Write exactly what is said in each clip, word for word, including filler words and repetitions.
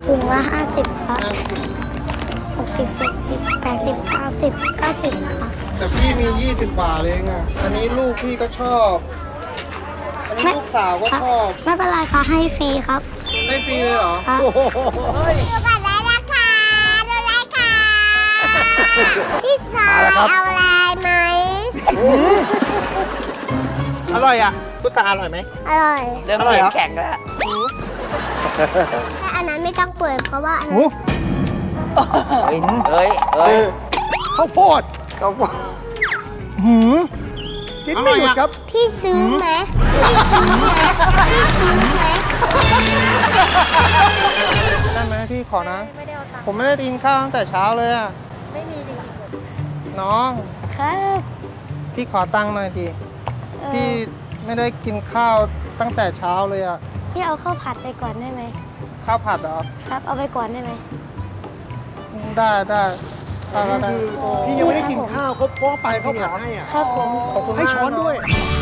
ถุงละห้าสิบครับหกสิบเจ็ดสิบแปดสิบเก้าสิบเก้าสิบครับแต่พี่มียี่สิบบาทเองอ่ะอันนี้ลูกพี่ก็ชอบอันนี้ลูกสาวก็ชอบไม่เป็นไรค่ะให้ฟรีครับให้ฟรีเลยเหรอครับดูบัตรได้ราคาดูราคาพี่สาวเอาอะไรไหมอร่อยอ่ะพุทราอร่อยไหมอร่อยเริ่มเสียงแข็งแล้วแต่อันนั้นไม่ต้องเปิดเพราะว่าอันนั้นเฮ้ยเฮ้ยเฮ้ยข้าวโพดข้าวโพดหืมกินไม่หยุดครับพี่ซื้อไหมพี่ซื้อไหมพี่ซื้อไหมได้ไหมพี่ขอนะผมไม่ได้กินข้าวตั้งแต่เช้าเลยอ่ะไม่มีจริงๆน้องครับพี่ขอตังค์หน่อยดิพี่ไม่ได้กินข้าวตั้งแต่เช้าเลยอ่ะพี่เอาข้าวผัดไปก่อนได้ไหมข้าวผัดเหรอครับเอาไปก่อนได้ไหมได้ได้ได้พี่ยังไม่ได้กินข้าวเขาพ่อไปเขาผัดให้อ่ะครับผมให้ช้อนด้วย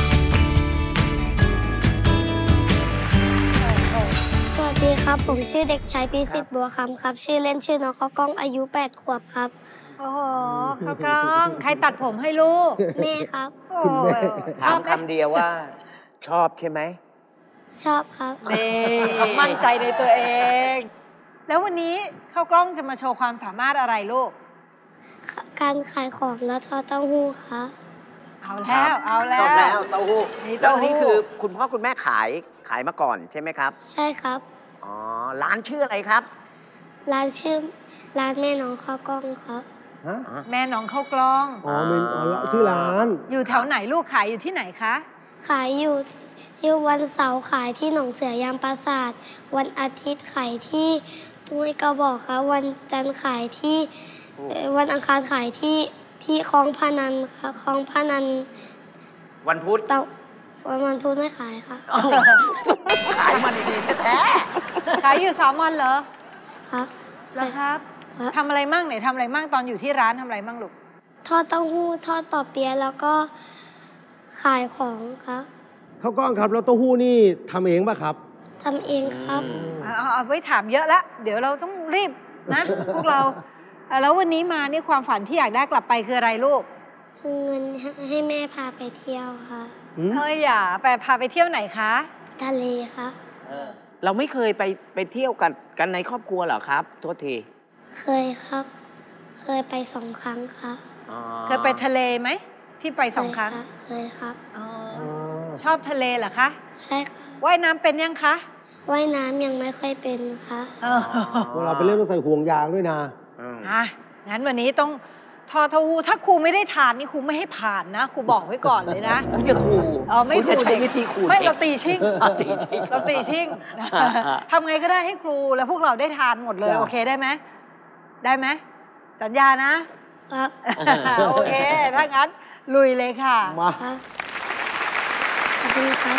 สวัสดีครับผมชื่อเด็กชายพิสิทธิ์บัวคำครับชื่อเล่นชื่อน้องข้าวกล้องอายุแปดขวบครับโอ้โหข้าวกล้องใครตัดผมให้ลูกแม่ครับโอ้ถามคำเดียวว่าชอบใช่ไหมชอบครับนี่มั่นใจในตัวเองแล้ววันนี้ข้าวกล้องจะมาโชว์ความสามารถอะไรลูกการขายของและทอดเต้าหู้ครับเอาแล้วเอาแล้วเต้าหู้เต้าหู้นี่คือคุณพ่อคุณแม่ขายขายมาก่อนใช่ไหมครับใช่ครับอ๋อร้านชื่ออะไรครับร้านชื่อร้านแม่น้องข้าวกล้องครับแม่น้องข้าวกล้องอ๋อเป็นชื่อร้านอยู่แถวไหนลูกขายอยู่ที่ไหนคะขายอยู่ที่วันเสาร์ขายที่หนองเสือยามปราสาทวันอาทิตย์ขายที่ห้วยกระบอกครับวันจันทร์ขายที่วันอังคารขายที่ที่คลองพานันค่ะคลองพานันวันพุธแต่วันวันพุธไม่ขายค่ะขายมันดีๆแท้ขายอยู่สามวันเหรอครับแล้วครับทำอะไรมั่งไหนทำอะไรมั่งตอนอยู่ที่ร้านทำอะไรมั่งลูกทอดเต้าหู้ทอดปอเปี๊ยะแล้วก็ขายของครับข้าวกล้องครับแล้วเต้าหู้นี่ทำเองป่ะครับทำเองครับเอาเอาไว้ถามเยอะแล้วเดี๋ยวเราต้องรีบนะพวกเราแล้ววันนี้มานี่ความฝันที่อยากได้กลับไปคืออะไรลูกคือเงินให้แม่พาไปเที่ยวค่ะเฮ้ยอย่าไปพาไปเที่ยวไหนคะทะเลค่ะเราไม่เคยไปไปเที่ยวกันกันในครอบครัวเหรอครับโทษทีเคยครับเคยไปสองครั้งครับเคยไปทะเลไหมที่ไปสองครั้งเคยครับชอบทะเลเหรอคะใช่ค่ะว่ายน้ำเป็นยังคะว่ายน้ำยังไม่ค่อยเป็นค่ะเราไปเล่นต้องใส่ห่วงยางด้วยนะอ่ะงั้นวันนี้ต้องทอดเต้าหู้ถ้าครูไม่ได้ทานนี่ครูไม่ให้ผ่านนะครูบอกไว้ก่อนเลยนะไม่จะครูเออไม่จะใช้วิธีครูไม่เราตีชิ่งเราตีชิ่งทำไงก็ได้ให้ครูและพวกเราได้ทานหมดเลยโอเคได้ไหมได้ไหมสัญญานะครับโอเคถ้างั้นลุยเลยค่ะมาขอบคุณครับ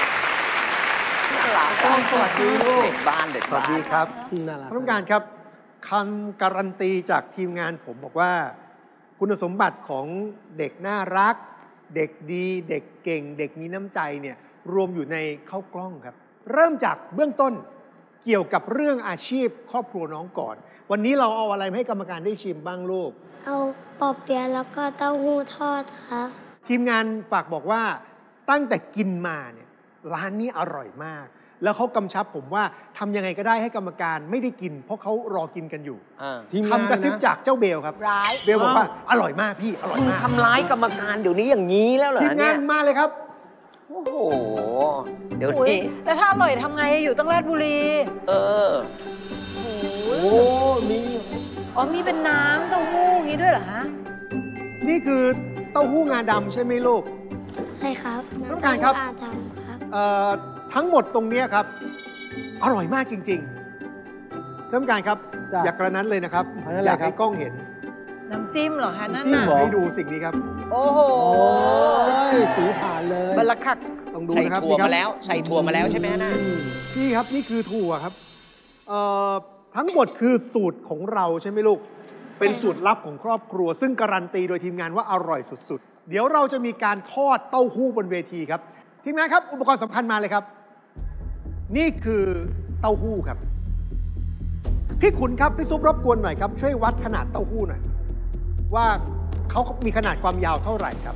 สวัสดีลูกบ้านเด็กสวัสดีครับท่านผู้การครับคำการันตีจากทีมงานผมบอกว่าคุณสมบัติของเด็กน่ารักเด็กดีเด็กเก่งเด็กมีน้ำใจเนี่ยรวมอยู่ในข้าวกล้องครับเริ่มจากเบื้องต้นเกี่ยวกับเรื่องอาชีพครอบครัวน้องก่อนวันนี้เราเอาอะไรให้กรรมการได้ชิมบ้างลูกเอาปอเปี๊ยะแล้วก็เต้าหู้ทอดค่ะทีมงานฝากบอกว่าตั้งแต่กินมาเนี่ยร้านนี้อร่อยมากแล้วเขากำชับผมว่าทำยังไงก็ได้ให้กรรมการไม่ได้กินเพราะเขารอกินกันอยู่คำกระซิบจากเจ้าเบลครับเบลบอกว่าอร่อยมากพี่อร่อยมากทำร้ายกรรมการเดี๋ยวนี้อย่างนี้แล้วเหรอทีมงานมาเลยครับโอ้โหเดี๋ยวนี้แต่ถ้าอร่อยทำไงอยู่ตั้งราชบุรีเออโอ้มีอ๋อมีเป็นน้ำเต้าหู้อย่างนี้ด้วยเหรอฮะนี่คือเต้าหู้งาดำใช่ไหมลูกใช่ครับน้ำตาลครับงาดำครับทั้งหมดตรงนี้ครับอร่อยมากจริงๆท่านผู้การครับอยากกระนั้นเลยนะครับอยากให้กล้องเห็นน้ำจิ้มเหรอคะนั่นน่ะให้ดูสิ่งนี้ครับโอ้โหสีผ่านเลยบรรลักษ์ต้องดูนะครับใส่ถั่วมาแล้วใส่ถั่วมาแล้วใช่ไหมนะพี่ครับนี่คือถั่วครับทั้งหมดคือสูตรของเราใช่ไหมลูกเป็นสูตรลับของครอบครัวซึ่งการันตีโดยทีมงานว่าอร่อยสุดๆเดี๋ยวเราจะมีการทอดเต้าหู้บนเวทีครับทีมงานครับอุปกรณ์สำคัญมาเลยครับนี่คือเต้าหู้ครับพี่ขุนครับพี่ซุปรบกวนหน่อยครับช่วยวัดขนาดเต้าหู้หน่อยว่าเขามีขนาดความยาวเท่าไหร่ครับ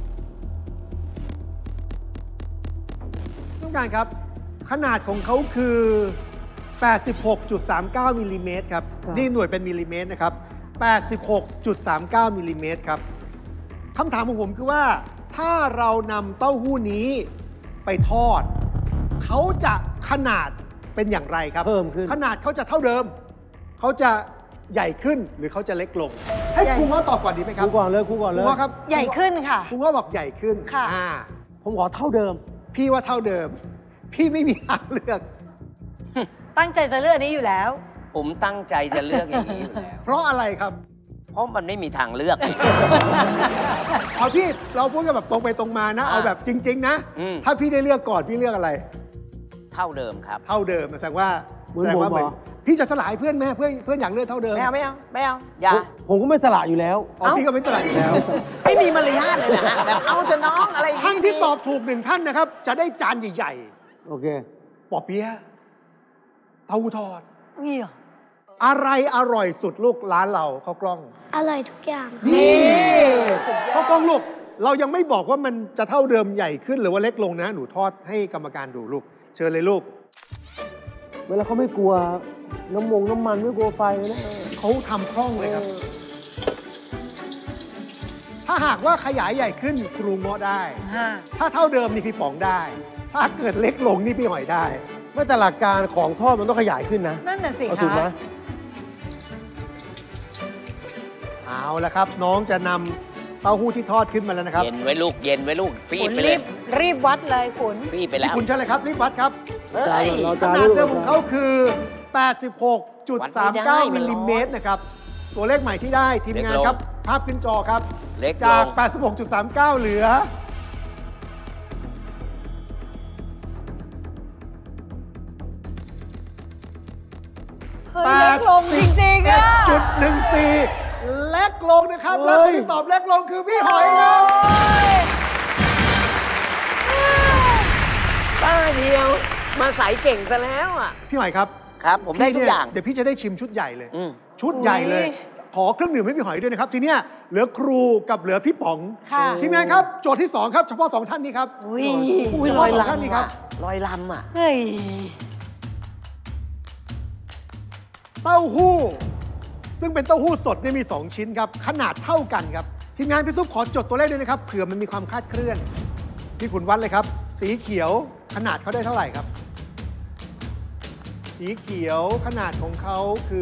ต้องการครับขนาดของเขาคือ แปดสิบหกจุดสามเก้า มิลลิเมตรครับนี่หน่วยเป็นมิลลิเมตรนะครับ แปดสิบหกจุดสามเก้า มิลลิเมตรครับคำถามของผมคือว่าถ้าเรานำเต้าหู้นี้ไปทอดเขาจะขนาดเป็นอย่างไรครับเพิ่มขึ้นขนาดเขาจะเท่าเดิมเขาจะใหญ่ขึ้นหรือเขาจะเล็กลงให้ครูง้อตอบก่อนดีไหมครับครูก่อนเลยครูก่อนเลยครูง้อครับใหญ่ขึ้นค่ะครูง้อบอกใหญ่ขึ้นค่ะผมขอเท่าเดิมพี่ว่าเท่าเดิมพี่ไม่มีทางเลือกตั้งใจจะเลือกนี้อยู่แล้วผมตั้งใจจะเลือกอย่างนี้อยู่แล้วเพราะอะไรครับเพราะมันไม่มีทางเลือกเอาพี่เราพูดกันแบบตรงไปตรงมานะเอาแบบจริงๆนะถ้าพี่ได้เลือกก่อนพี่เลือกอะไรเท่าเดิมครับเท่าเดิมแสดงว่าแสดงว่าพี่จะสลายเพื่อนแม่เพื่อนเพื่อนอยากเลือกเท่าเดิมไม่เอาไม่เอาไม่เอาอย่าผมก็ไม่สละอยู่แล้วอ๋อพี่ก็ไม่สละอยู่แล้วไม่มีมารยาทเลยนะแบบเอาจะน้องอะไรท่านที่ตอบถูกหนึ่งท่านนะครับจะได้จานใหญ่ๆโอเคปอเปี๊ยะเต้าหู้ทอดนี่อะไรอร่อยสุดลูกร้านเราข้าวกล้องอร่อยทุกอย่างนี่ข้าวกล้องลูกเรายังไม่บอกว่ามันจะเท่าเดิมใหญ่ขึ้นหรือว่าเล็กลงนะหนูทอดให้กรรมการดูลูกเชิญเลยลูกเวลาเขาไม่กลัวน้ำมงน้ำมันไม่กลัวไฟนะเขาทำคล่องเลยครับถ้าหากว่าขยายใหญ่ขึ้นครูเงาะได้ถ้าเท่าเดิมนี่พี่ป๋องได้ถ้าเกิดเล็กลงนี่พี่หอยได้ไม่แต่หลักการของทอดมันต้องขยายขึ้นนะนั่นน่ะสิคะถูกไหมเอาละครับน้องจะนำเต้าหู้ที่ทอดขึ้นมาแล้วนะครับเย็นไว้ลูกเย็นไว้ลูกฟีบไปเลยรีบรีบวัดเลยขุนฟีบไปแล้วคุณเชิญเลยครับรีบวัดครับขนาดเดิมของเขาคือ แปดสิบหกจุดสามเก้า มิลลิเมตรนะครับตัวเลขใหม่ที่ได้ทีมงานครับภาพขึ้นจอครับจาก แปดสิบหกจุดสามเก้า เหลือเล็กลงจริงๆอ่ะจุดหนึ่งสี่เล็กลงนะครับแล้วคนที่ตอบเล็กลงคือพี่หอยครับป้าเดียวมาสายเก่งซะแล้วอ่ะพี่หอยครับครับผมได้ทุกอย่างเดี๋ยวพี่จะได้ชิมชุดใหญ่เลยชุดใหญ่เลยขอเครื่องดื่มให้พี่หอยด้วยนะครับทีเนี้ยเหลือครูกับเหลือพี่ป๋องทีมงานครับโจทย์ที่สองครับเฉพาะสองท่านนี้ครับเฉพาะสองท่านนี้ครับลอยลำอ่ะเฮ้ยเต้าหู้ซึ่งเป็นเต้าหู้สดเนี่ยมีสองชิ้นครับขนาดเท่ากันครับทีมงานพี่ซุปขอจดตัวเลขด้วยนะครับเผื่อมันมีความคลาดเคลื่อนพี่ขุนวัดเลยครับสีเขียวขนาดเขาได้เท่าไหร่ครับสีเขียวขนาดของเขาคือ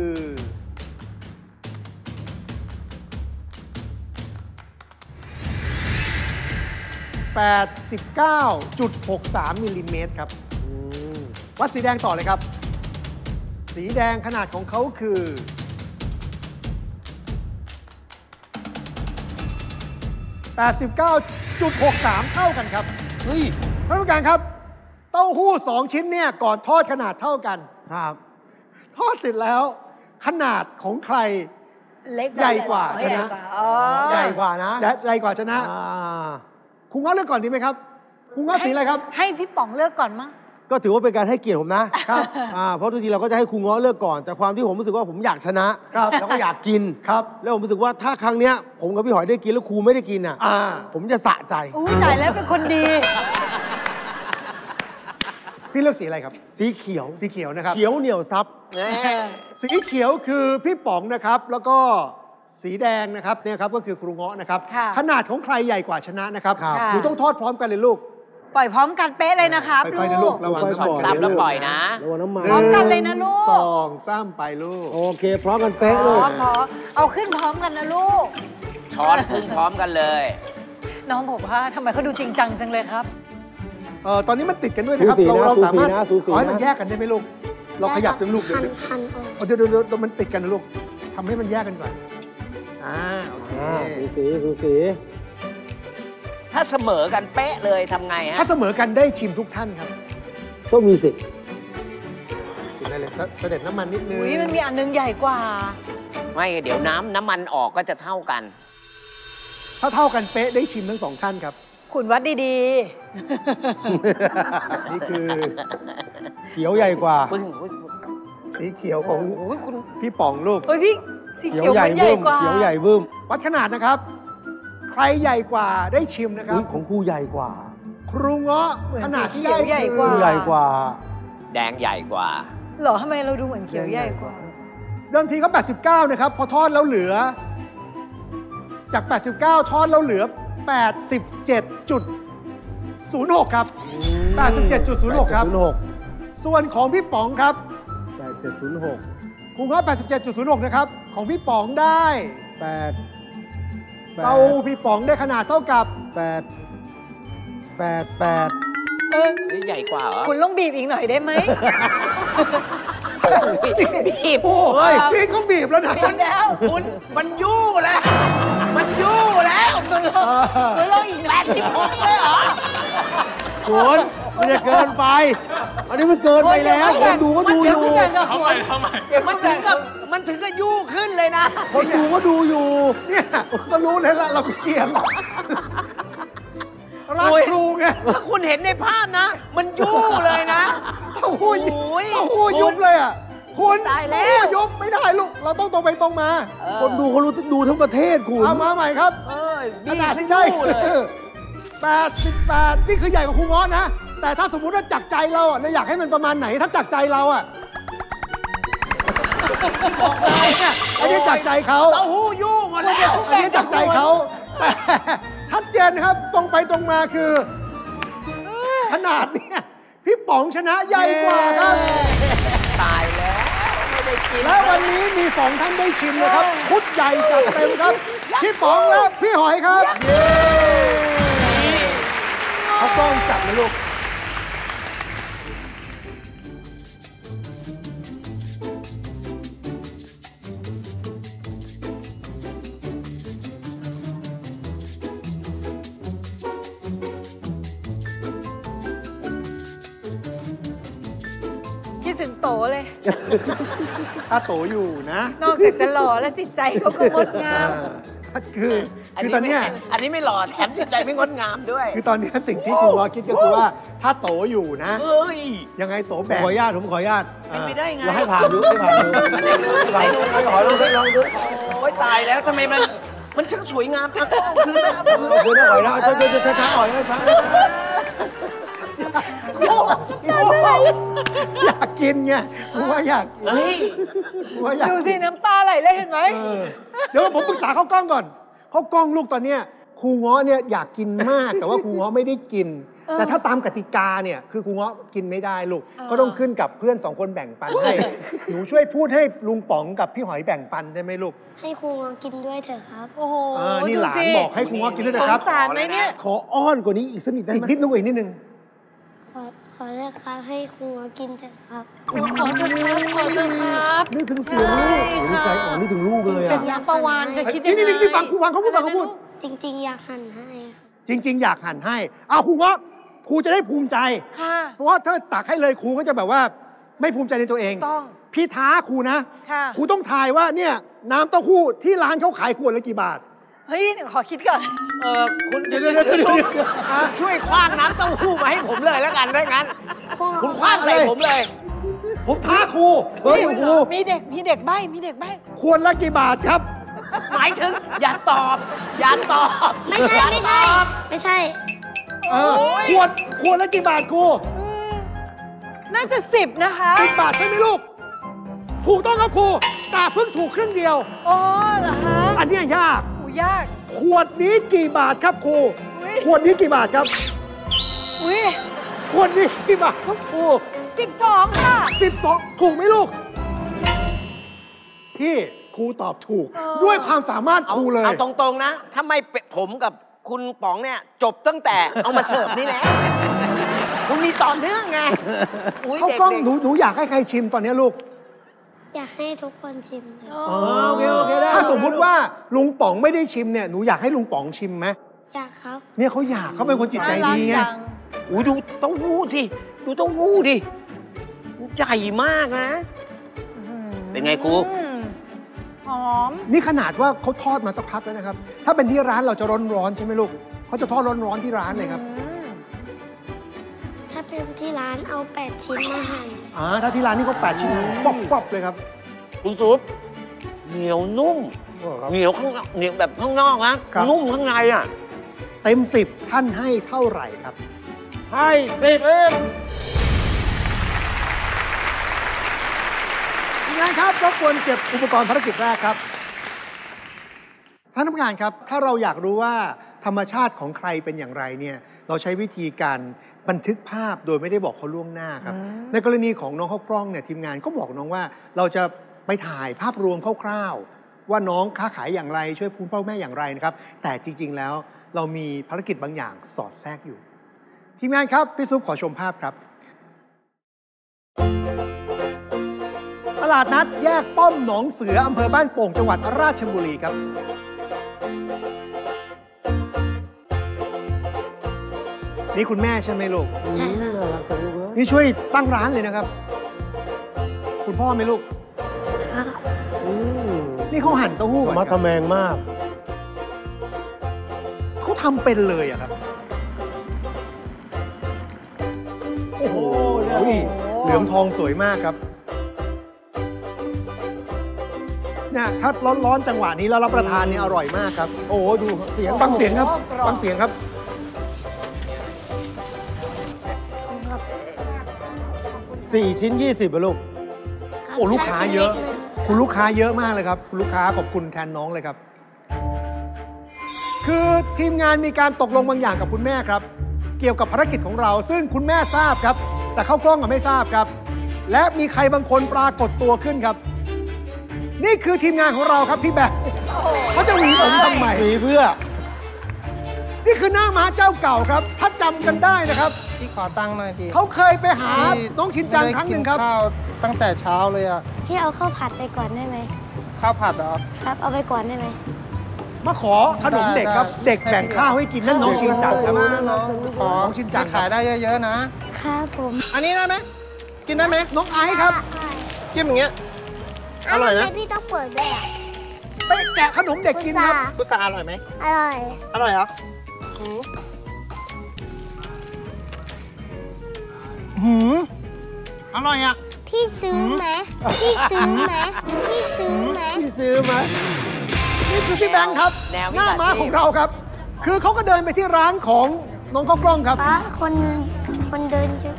แปดสิบเก้าจุดหกสาม มิลลิเมตรครับวัดสีแดงต่อเลยครับสีแดงขนาดของเขาคือ แปดสิบเก้าจุดหกสาม เท่ากันครับเฮ้ยท่านผู้การครับเต้าหู้สองชิ้นเนี่ยก่อนทอดขนาดเท่ากันครับทอดเสร็จแล้วขนาดของใครใหญ่กว่าชนะใหญ่กว่านะใหญ่กว่าชนะคุณง้อเลือกก่อนดีไหมครับคุณง้อสีอะไรครับให้พี่ป๋องเลือกก่อนมั้งก็ถือว่าเป็นการให้เกียรติผมนะครับเพราะทุกทีเราก็จะให้ครูง้อเลือกก่อนแต่ความที่ผมรู้สึกว่าผมอยากชนะครับแล้วก็อยากกินครับแล้วผมรู้สึกว่าถ้าครั้งเนี้ยผมกับพี่หอยได้กินแล้วครูไม่ได้กินอ่ะผมจะสะใจอุ้ยตายแล้วเป็นคนดีพี่เลือกสีอะไรครับสีเขียวสีเขียวนะครับเขียวเหนียวซับสีเขียวคือพี่ป๋องนะครับแล้วก็สีแดงนะครับเนี่ยครับก็คือครูเงาะนะครับขนาดของใครใหญ่กว่าชนะนะครับหนูต้องทอดพร้อมกันเลยลูกปล่อยพร้อมกันเป๊ะเลยนะครับลูกลูกระวังสองซ้ำแล้วปล่อยนะระวังน้ำมันพร้อมกันเลยนะลูกสองซ้ำไปลูกโอเคพร้อมกันเป๊ะเลยพร้อมเอาขึ้นพร้อมกันนะลูกช้อนขึ้นพร้อมกันเลยน้องบอกว่าทำไมเขาดูจริงจังจังเลยครับเออตอนนี้มันติดกันด้วยนะครับเราเราสามารถขอให้มันแยกกันได้ไหมลูกเราขยับเป็นลูกเดี๋ยวเดี๋ยวเดี๋ยวมันติดกันนะลูกทำให้มันแยกกันก่อนอ่าโอเคสูสีสูสีถ้าเสมอกันเป๊ะเลยทำไงฮะถ้าเสมอกันได้ชิมทุกท่านครับต้องมีสิทธิ์กินได้เลยเสด็จน้ำมันนิดนึงอุ้ยมันมีอันนึงใหญ่กว่าไม่เดี๋ยวน้ำน้ำมันออกก็จะเท่ากันถ้าเท่ากันเป๊ะได้ชิมทั้งสองท่านครับคุณวัดดีๆนี่คือเขียวใหญ่กว่าปึ้งสีเขียวของโอ้ยคุณพี่ป๋องลูกเฮ้ยพี่สีเขียเขียว วใหญ่มันใหญ่บึ้มกว่าเขียวใหญ่บึ้มวัดขนาดนะครับ ใครใหญ่กว่าได้ชิมนะครับอุ๊ยของครูใหญ่กว่าครูเงาะขนาดที่ได้เขียวใหญ่คืกว่าครูใหญ่กว่าแดงใหญ่กว่าเหรอทำไมเราดูเหมือนเขียวใหญ่กว่าเดิมทีก็แปดสิบเก้านะครับ พอทอดแล้วเหลือ จาก แปดสิบเก้า ทอดแล้วเหลือ แปดสิบเจ็ดจุดศูนย์หก ครับ แปดสิบเจ็ดจุดศูนย์หก ครับศูนย์หกส่วนของพี่ป๋องครับแปดเจ็ดศูนย์หกครูเงาะ แปดสิบเจ็ดจุดศูนย์หก นะครับ ของพี่ป๋องได้แปดเต้าพี่ป๋องได้ขนาดเท่ากับแปดแปดแปดเออนี่ใหญ่กว่าเหรอคุณต้องบีบอีกหน่อยได้ไหมบีบโอ้ยพี่เขาบีบแล้วนะบีบแล้วคุณมันยู่แล้ว มันยู่แล้วคุณลองคุณลองอีกหน่อยแปดสิบหกเลยเหรอคุณมันจะเกินไป อันนี้มันเกินไปแล้วคนดูก็ดูอยู่ทำไมทำไมมันถึงกับมันถึงกับยู่ขึ้นเลยนะคนดูก็ดูอยู่เนี่ยก็รู้เลยละเราเพียงรักโอ้ยครูไงถ้าคุณเห็นในภาพนะ มันยู่เลยนะเต้าหู้ยุบโอ้ยเต้าหู้ยุบเลยอ่ะคุณตายแล้วเต้าหู้ยุบไม่ได้ลูก เราต้องตรงไปตรงมาคนดูเขารู้ดูทั้งประเทศคุณเอามาใหม่ครับเอ้ยขบีนาดซิที่ได้ยู่เลยคือแปดสิบแปดนี่คือใหญ่กว่าครูง้อนะ แต่ถ้าสมมุติว่าจักใจเราอ่ะเราอยากให้มันประมาณไหนถ้าจักใจเราอ่ะเนี่ยอันนี้จักใจเขาเต้าหู้ยู่หมดแล้วอันนี้จักใจเขาแต่ชัดเจนนะครับ ตรงไปตรงมาคือ ขนาดเนี่ยพี่ป๋องชนะใหญ่กว่าครับตายแล้วไม่ได้กินและวันนี้มีสองท่านได้ชิมนะครับชุดใหญ่จัดเต็มครับ พี่ป๋องและพี่หอยครับเย้เขากล้องจับนะลูกคิดถึงโตเลยถ้าโตอยู่นะนอกจากจะหล่อแล้วจิตใจเขาก็งดงามอ่าคือคือตอนเนี้ยอันนี้ไม่หล่อแถมจิตใจไม่งดงามด้วยคือตอนเนี้ยสิ่งที่ครูวอคิดก็คือว่าถ้าโตอยู่นะเฮ้ยยังไงโตผมแบกขออนุญาตผมขออนุญาตเป็นไปได้ไงเราให้ผ่านดูให้ผ่านดูไหนดูไหนดูให้ขอลองให้ลองดูโอ้ยตายแล้วทำไมมัน มันช่างสวยงามอ่ะเอาคืนนะเอาคืนเอาคืนได้หน่อยนะจะจะจะช้าๆหน่อยนะช้าโอ้โหอยากกินไงครูว่าอยากกินเฮ้ยครูว่าอยากดูกินสิน้ำตาไหลเลยเห็นไหมเออเดี๋ยวผมปรึกษาเข้ากล้องก่อน เข้ากล้องลูกตอนเนี้ยครูง้อเนี่ยอยากกินมาก แต่ว่าครูง้อไม่ได้กินเออแต่ถ้าตามกติกาเนี่ยคือครูง้อกินไม่ได้ลูกเออก็ต้องขึ้นกับเพื่อนสองคนแบ่งปันให้ หนูช่วยพูดให้ลุงป๋องกับพี่หอยแบ่งปันได้ไหมลูกให้ครูงอกินด้วยเถอะครับโอ้โหเออนี่ดูหลานสิบอกให้ครูง้อกินด้วยสนะงครับสารไหมเนี่ยๆขออ้อนกว่านี้อีกสักนิดได้อีกไหมนิดนึงอีกนิดนึงขอขอเถอะครับให้ครูงอกินเถอะครับขอเถอะครับขอเถอะครับนึกถึงเสียงลูกโอ้โหใจอ่อนนึกถึงลูกเลยเป็อ่ะนน้ำประวานจะคิดยันี่งไงนี่นี่ฟังครูฟังเขาพูดฟังเขาพูดจริง ๆ อยากหั่นให้ครับจริง ๆ อยากหั่นให้เอาครูง้อครูจะได้ภูมิใจค่ะเพราะว่าถ้าตักให้เลยครูก็จะแบบว่าไม่ภูมิใจในตัวเองต้องพี่ท้าครูนะค่ะครูต้องทายว่าเนี่ยน้ำเต้าหู้ที่ร้านเขาขายขวดละกี่บาทเฮ้ยเดี๋ยวขอคิดก่อนเออคุณเดี๋ยวเดี๋ยวเดี๋ยวช่วยช่วยคว้างน้ำเต้าหู้มาให้ผมเลยแล้วกันถ้างั้น คุณคว้างใส่ผมเลยผมท้าครูเฮ้ยครูมีเด็กมีเด็กใบ้มีเด็กใบ้ขวดละกี่บาทครับหมายถึง อย่าตอบ อย่าตอบไม่ใช่ไม่ใช่ ไม่ใช่เออขวดขวดละกี่บาทครูอืมน่าจะสิบนะคะสิบบาทใช่ไหมลูก ถูกต้องครับครูแต่เพิ่งถูกครึ่งเดียวอ๋อเหรอฮะอันเนี้ยยากอูยากขวดนี้กี่บาทครับครูอุ๊ยขวดนี้กี่บาทครับอุ้ยขวดนี้กี่บาทครับครูสิบสองค่ะสิบสองถูกไหมลูก พี่ครูตอบถูกเออด้วยความสามารถครูเลยเอาตรงๆนะถ้าไม่เป็นผมกับคุณป๋องเนี่ยจบตั้งแต่เอามาเสิร์ฟนี่แหละคุณมีต่อเนื่องไงอุ๊ยเขาเด็กกล้องๆหนูหนูอยากให้ใครชิมตอนเนี้ยลูกอยากให้ทุกคนชิมเลยอ๋อโอเคโอเคได้ถ้าสมมุติว่าลุงป๋องไม่ได้ชิมเนี่ยหนูอยากให้ลุงป๋องชิมไหมอยากครับเนี่ยเขาอยากเขาเป็นคนจิตใจดีไงน่ารักจังอุ้ยดูเต้าหู้ดิดูเต้าหู้ดิใหญ่มากนะ เป็นไงครูอืมหอมนี่ขนาดว่าเขาทอดมาสักพักแล้วนะครับ ถ้าเป็นที่ร้านเราจะร้อนๆใช่ไหมลูกเขาจะทอดร้อนๆที่ร้านเลยครับอืมถ้าเป็นที่ร้านเอาแปดชิ้นมาหั่นอ่าถ้าที่ร้านนี่ก็แปดชิ้นป๊อบป๊อบเลยครับคุณซุปเหนียวนุ่มเหนียวข้างนอกเหนียวแบบข้างนอกนะนุ่มข้างในอ่ะเต็มสิบท่านให้เท่าไหร่ครับให้สิบทีมงานครับรบกวนเก็บอุปกรณ์ภารกิจแรกครับท่านผู้การครับถ้าเราอยากรู้ว่าธรรมชาติของใครเป็นอย่างไรเนี่ยเราใช้วิธีการบันทึกภาพโดยไม่ได้บอกเขาล่วงหน้าครับในกรณีของน้องข้าวกล้องเนี่ยทีมงานก็บอกน้องว่าเราจะไปถ่ายภาพรวมคร่าวๆว่าน้องค้าขายอย่างไรช่วยคุณพ่อแม่อย่างไรนะครับแต่จริงๆแล้วเรามีภารกิจบางอย่างสอดแทรกอยู่ทีมงานครับพี่ซุปขอชมภาพครับตลาดนัดแยกป้อมหนองเสืออำเภอบ้านโป่งจังหวัดราชบุรีครับนี่คุณแม่ใช่ไหมลูกใช่ค่ะนี่ช่วยตั้งร้านเลยนะครับ คุณพ่อไหมลูกนี่เขาหั่นเต้าหู้มาทำแมงมากเขาทำเป็นเลยอะครับโอ้โหเหลืองทองสวยมากครับเนี่ยถ้าร้อนๆจังหวะนี้แล้วรับประทานนี่อร่อยมากครับโอ้โหดูเสียงฟังเสียงครับฟังเสียงครับสี่ชิ้นยี่สิบอะลูกโอ้ลูกค้าเยอะคุณลูกค้าเยอะมากเลยครับคุณลูกค้าขอบคุณแทนน้องเลยครับคือทีมงานมีการตกลงบางอย่างกับคุณแม่ครับเกี่ยวกับภารกิจของเราซึ่งคุณแม่ทราบครับแต่เข้ากล้องไม่ทราบครับและมีใครบางคนปรากฏตัวขึ้นครับนี่คือทีมงานของเราครับพี่แบงค์เขาจะหวีผมทำไมหวีเพื่อนี่คือหน้าม้าเจ้าเก่าครับถ้าจำกันได้นะครับพี่ขอตังค์หน่อยดิเขาเคยไปหาน้องชินจังครั้งหนึ่งครับข้าวตั้งแต่เช้าเลยอ่ะพี่เอาข้าวผัดไปก่อนได้ไหมข้าวผัดเหรอครับเอาไปก่อนได้ไหมมาขอขนมเด็กครับเด็กแบ่งข้าวให้กินนั่นน้องชินจังครับขอน้องชินจังขายได้เยอะๆนะครับผมอันนี้ได้ไหมกินได้ไหมน้องไอซ์ครับจิ้มอย่างเงี้ยอร่อยนะพี่ต้องเปิดด้วยอ่ะไปแกะขนมเด็กกินครับพุทราอร่อยไหมอร่อยอร่อยเหรอหืมอร่อยอ่ะพี่ซื้อไหมพี่ซื้อไหมพี่ซื้อไหมพี่ซื้อไหมนี่คือพี่แบงค์ครับหน้าม้าของเราครับคือเขาก็เดินไปที่ร้านของน้องข้าวกล้องครับป้าคนคนเดินเยอะ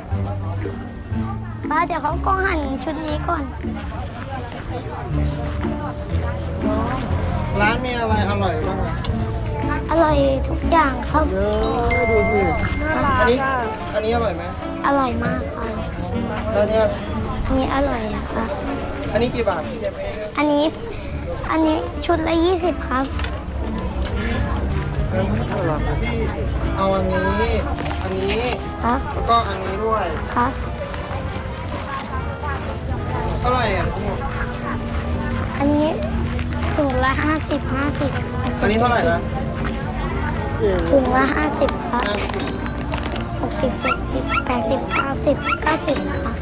ป้าเดี๋ยวเขาก็หั่นชุดนี้ก่อนร้านมีอะไรอร่อยบ้างอร่อยทุกอย่างครับดูสิอันนี้อันนี้อร่อยไหมอร่อยมากค่ะแล้วเนี่ยอันนี้อร่อยอะค่ะอันนี้กี่บาทอันนี้อันนี้ชุดละยี่สิบครับงั้นพี่เอาอันนี้อันนี้ครับแล้วก็อันนี้ด้วยครับเท่าไหร่อ่ะอันนี้ถุงละห้าสิบห้าสิบอันนี้เท่าไหร่นะถุงละห้าสิบครับหกสิบเจ็ดสิบแปดสิบเก้าสิบเก้าสิบค่ะ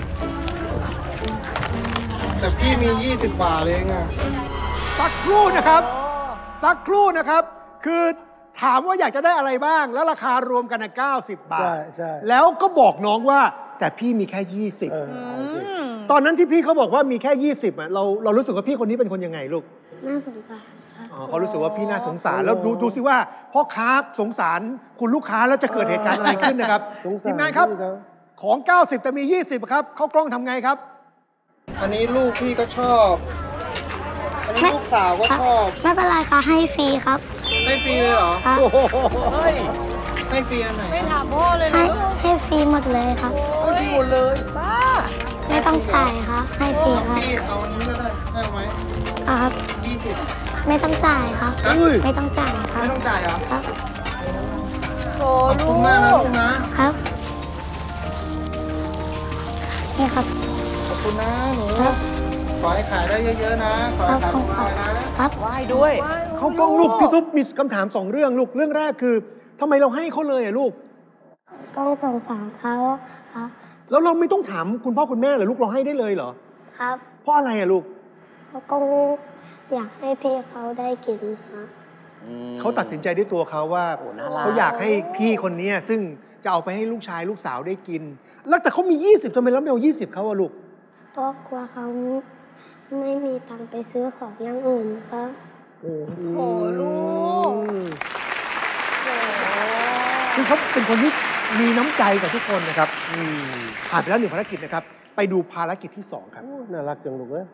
แต่พี่มียี่สิบบาทเลยไงสักครู่นะครับสักครู่นะครับคือถามว่าอยากจะได้อะไรบ้างแล้วราคารวมกันนะเก้าสิบบาทใช่ใช่แล้วก็บอกน้องว่าแต่พี่มีแค่ยี่สิบตอนนั้นที่พี่เขาบอกว่ามีแค่ยี่สิบอ่ะเราเรารู้สึกว่าพี่คนนี้เป็นคนยังไงลูกน่าสงสารเขารู้สึกว่าพี่น่าสงสารแล้วดูดูสิว่าพ่อค้าสงสารคุณลูกค้าแล้วจะเกิดเหตุการณ์อะไรขึ้นนะครับทีมงานครับของเก้าสิบแต่มียี่สิบครับเขากล้องทำไงครับอันนี้ลูกพี่ก็ชอบอันนี้ลูกสาวก็ชอบไม่เป็นไรค่ะให้ฟรีครับให้ฟรีเลยเหรอครับให้ฟรีอันไหนไม่ถามพ่อเลยให้ให้ฟรีหมดเลยครับให้ฟรีหมดเลยบ้าไม่ต้องจ่ายค่ะให้ฟรีครับพี่เอาอันนี้ก็ได้ให้ไหมครับยี่สิบไม่ต้องจ่ายครับไม่ต้องจ่ายครับไม่ต้องจ่ายเหรอครับขอบคุณมากนะลูกนะครับนี่ครับขอบคุณนะหนูขอให้ขายได้เยอะๆนะขอให้ขายได้นะครับไหว้ด้วยเขากล้องลูกพี่ซุปมีคำถามสองเรื่องลูกเรื่องแรกคือทำไมเราให้เขาเลยอ่ะลูกกล้องสงสารเขาครับแล้วเราไม่ต้องถามคุณพ่อคุณแม่เหรอลูกเราให้ได้เลยเหรอครับเพราะอะไรอ่ะลูกเขาก็อยากให้พี่เขาได้กินค่ะเขาตัดสินใจด้วยตัวเขาว่าเขาอยากให้พี่คนนี้ซึ่งจะเอาไปให้ลูกชายลูกสาวได้กิน แล้วแต่เขามียี่สิบทำไมแล้วไม่เอายี่สิบเขาอะลูกเพราะกลัวเขาไม่มีตังค์ไปซื้อของอย่างอื่นครับโอ้โหลูกคือเขาเป็นคนที่มีน้ำใจกับทุกคนนะครับผ่านไปแล้วหนึ่งภารกิจนะครับไปดูภารกิจที่สองครับน่ารักจังลูกเอ้ย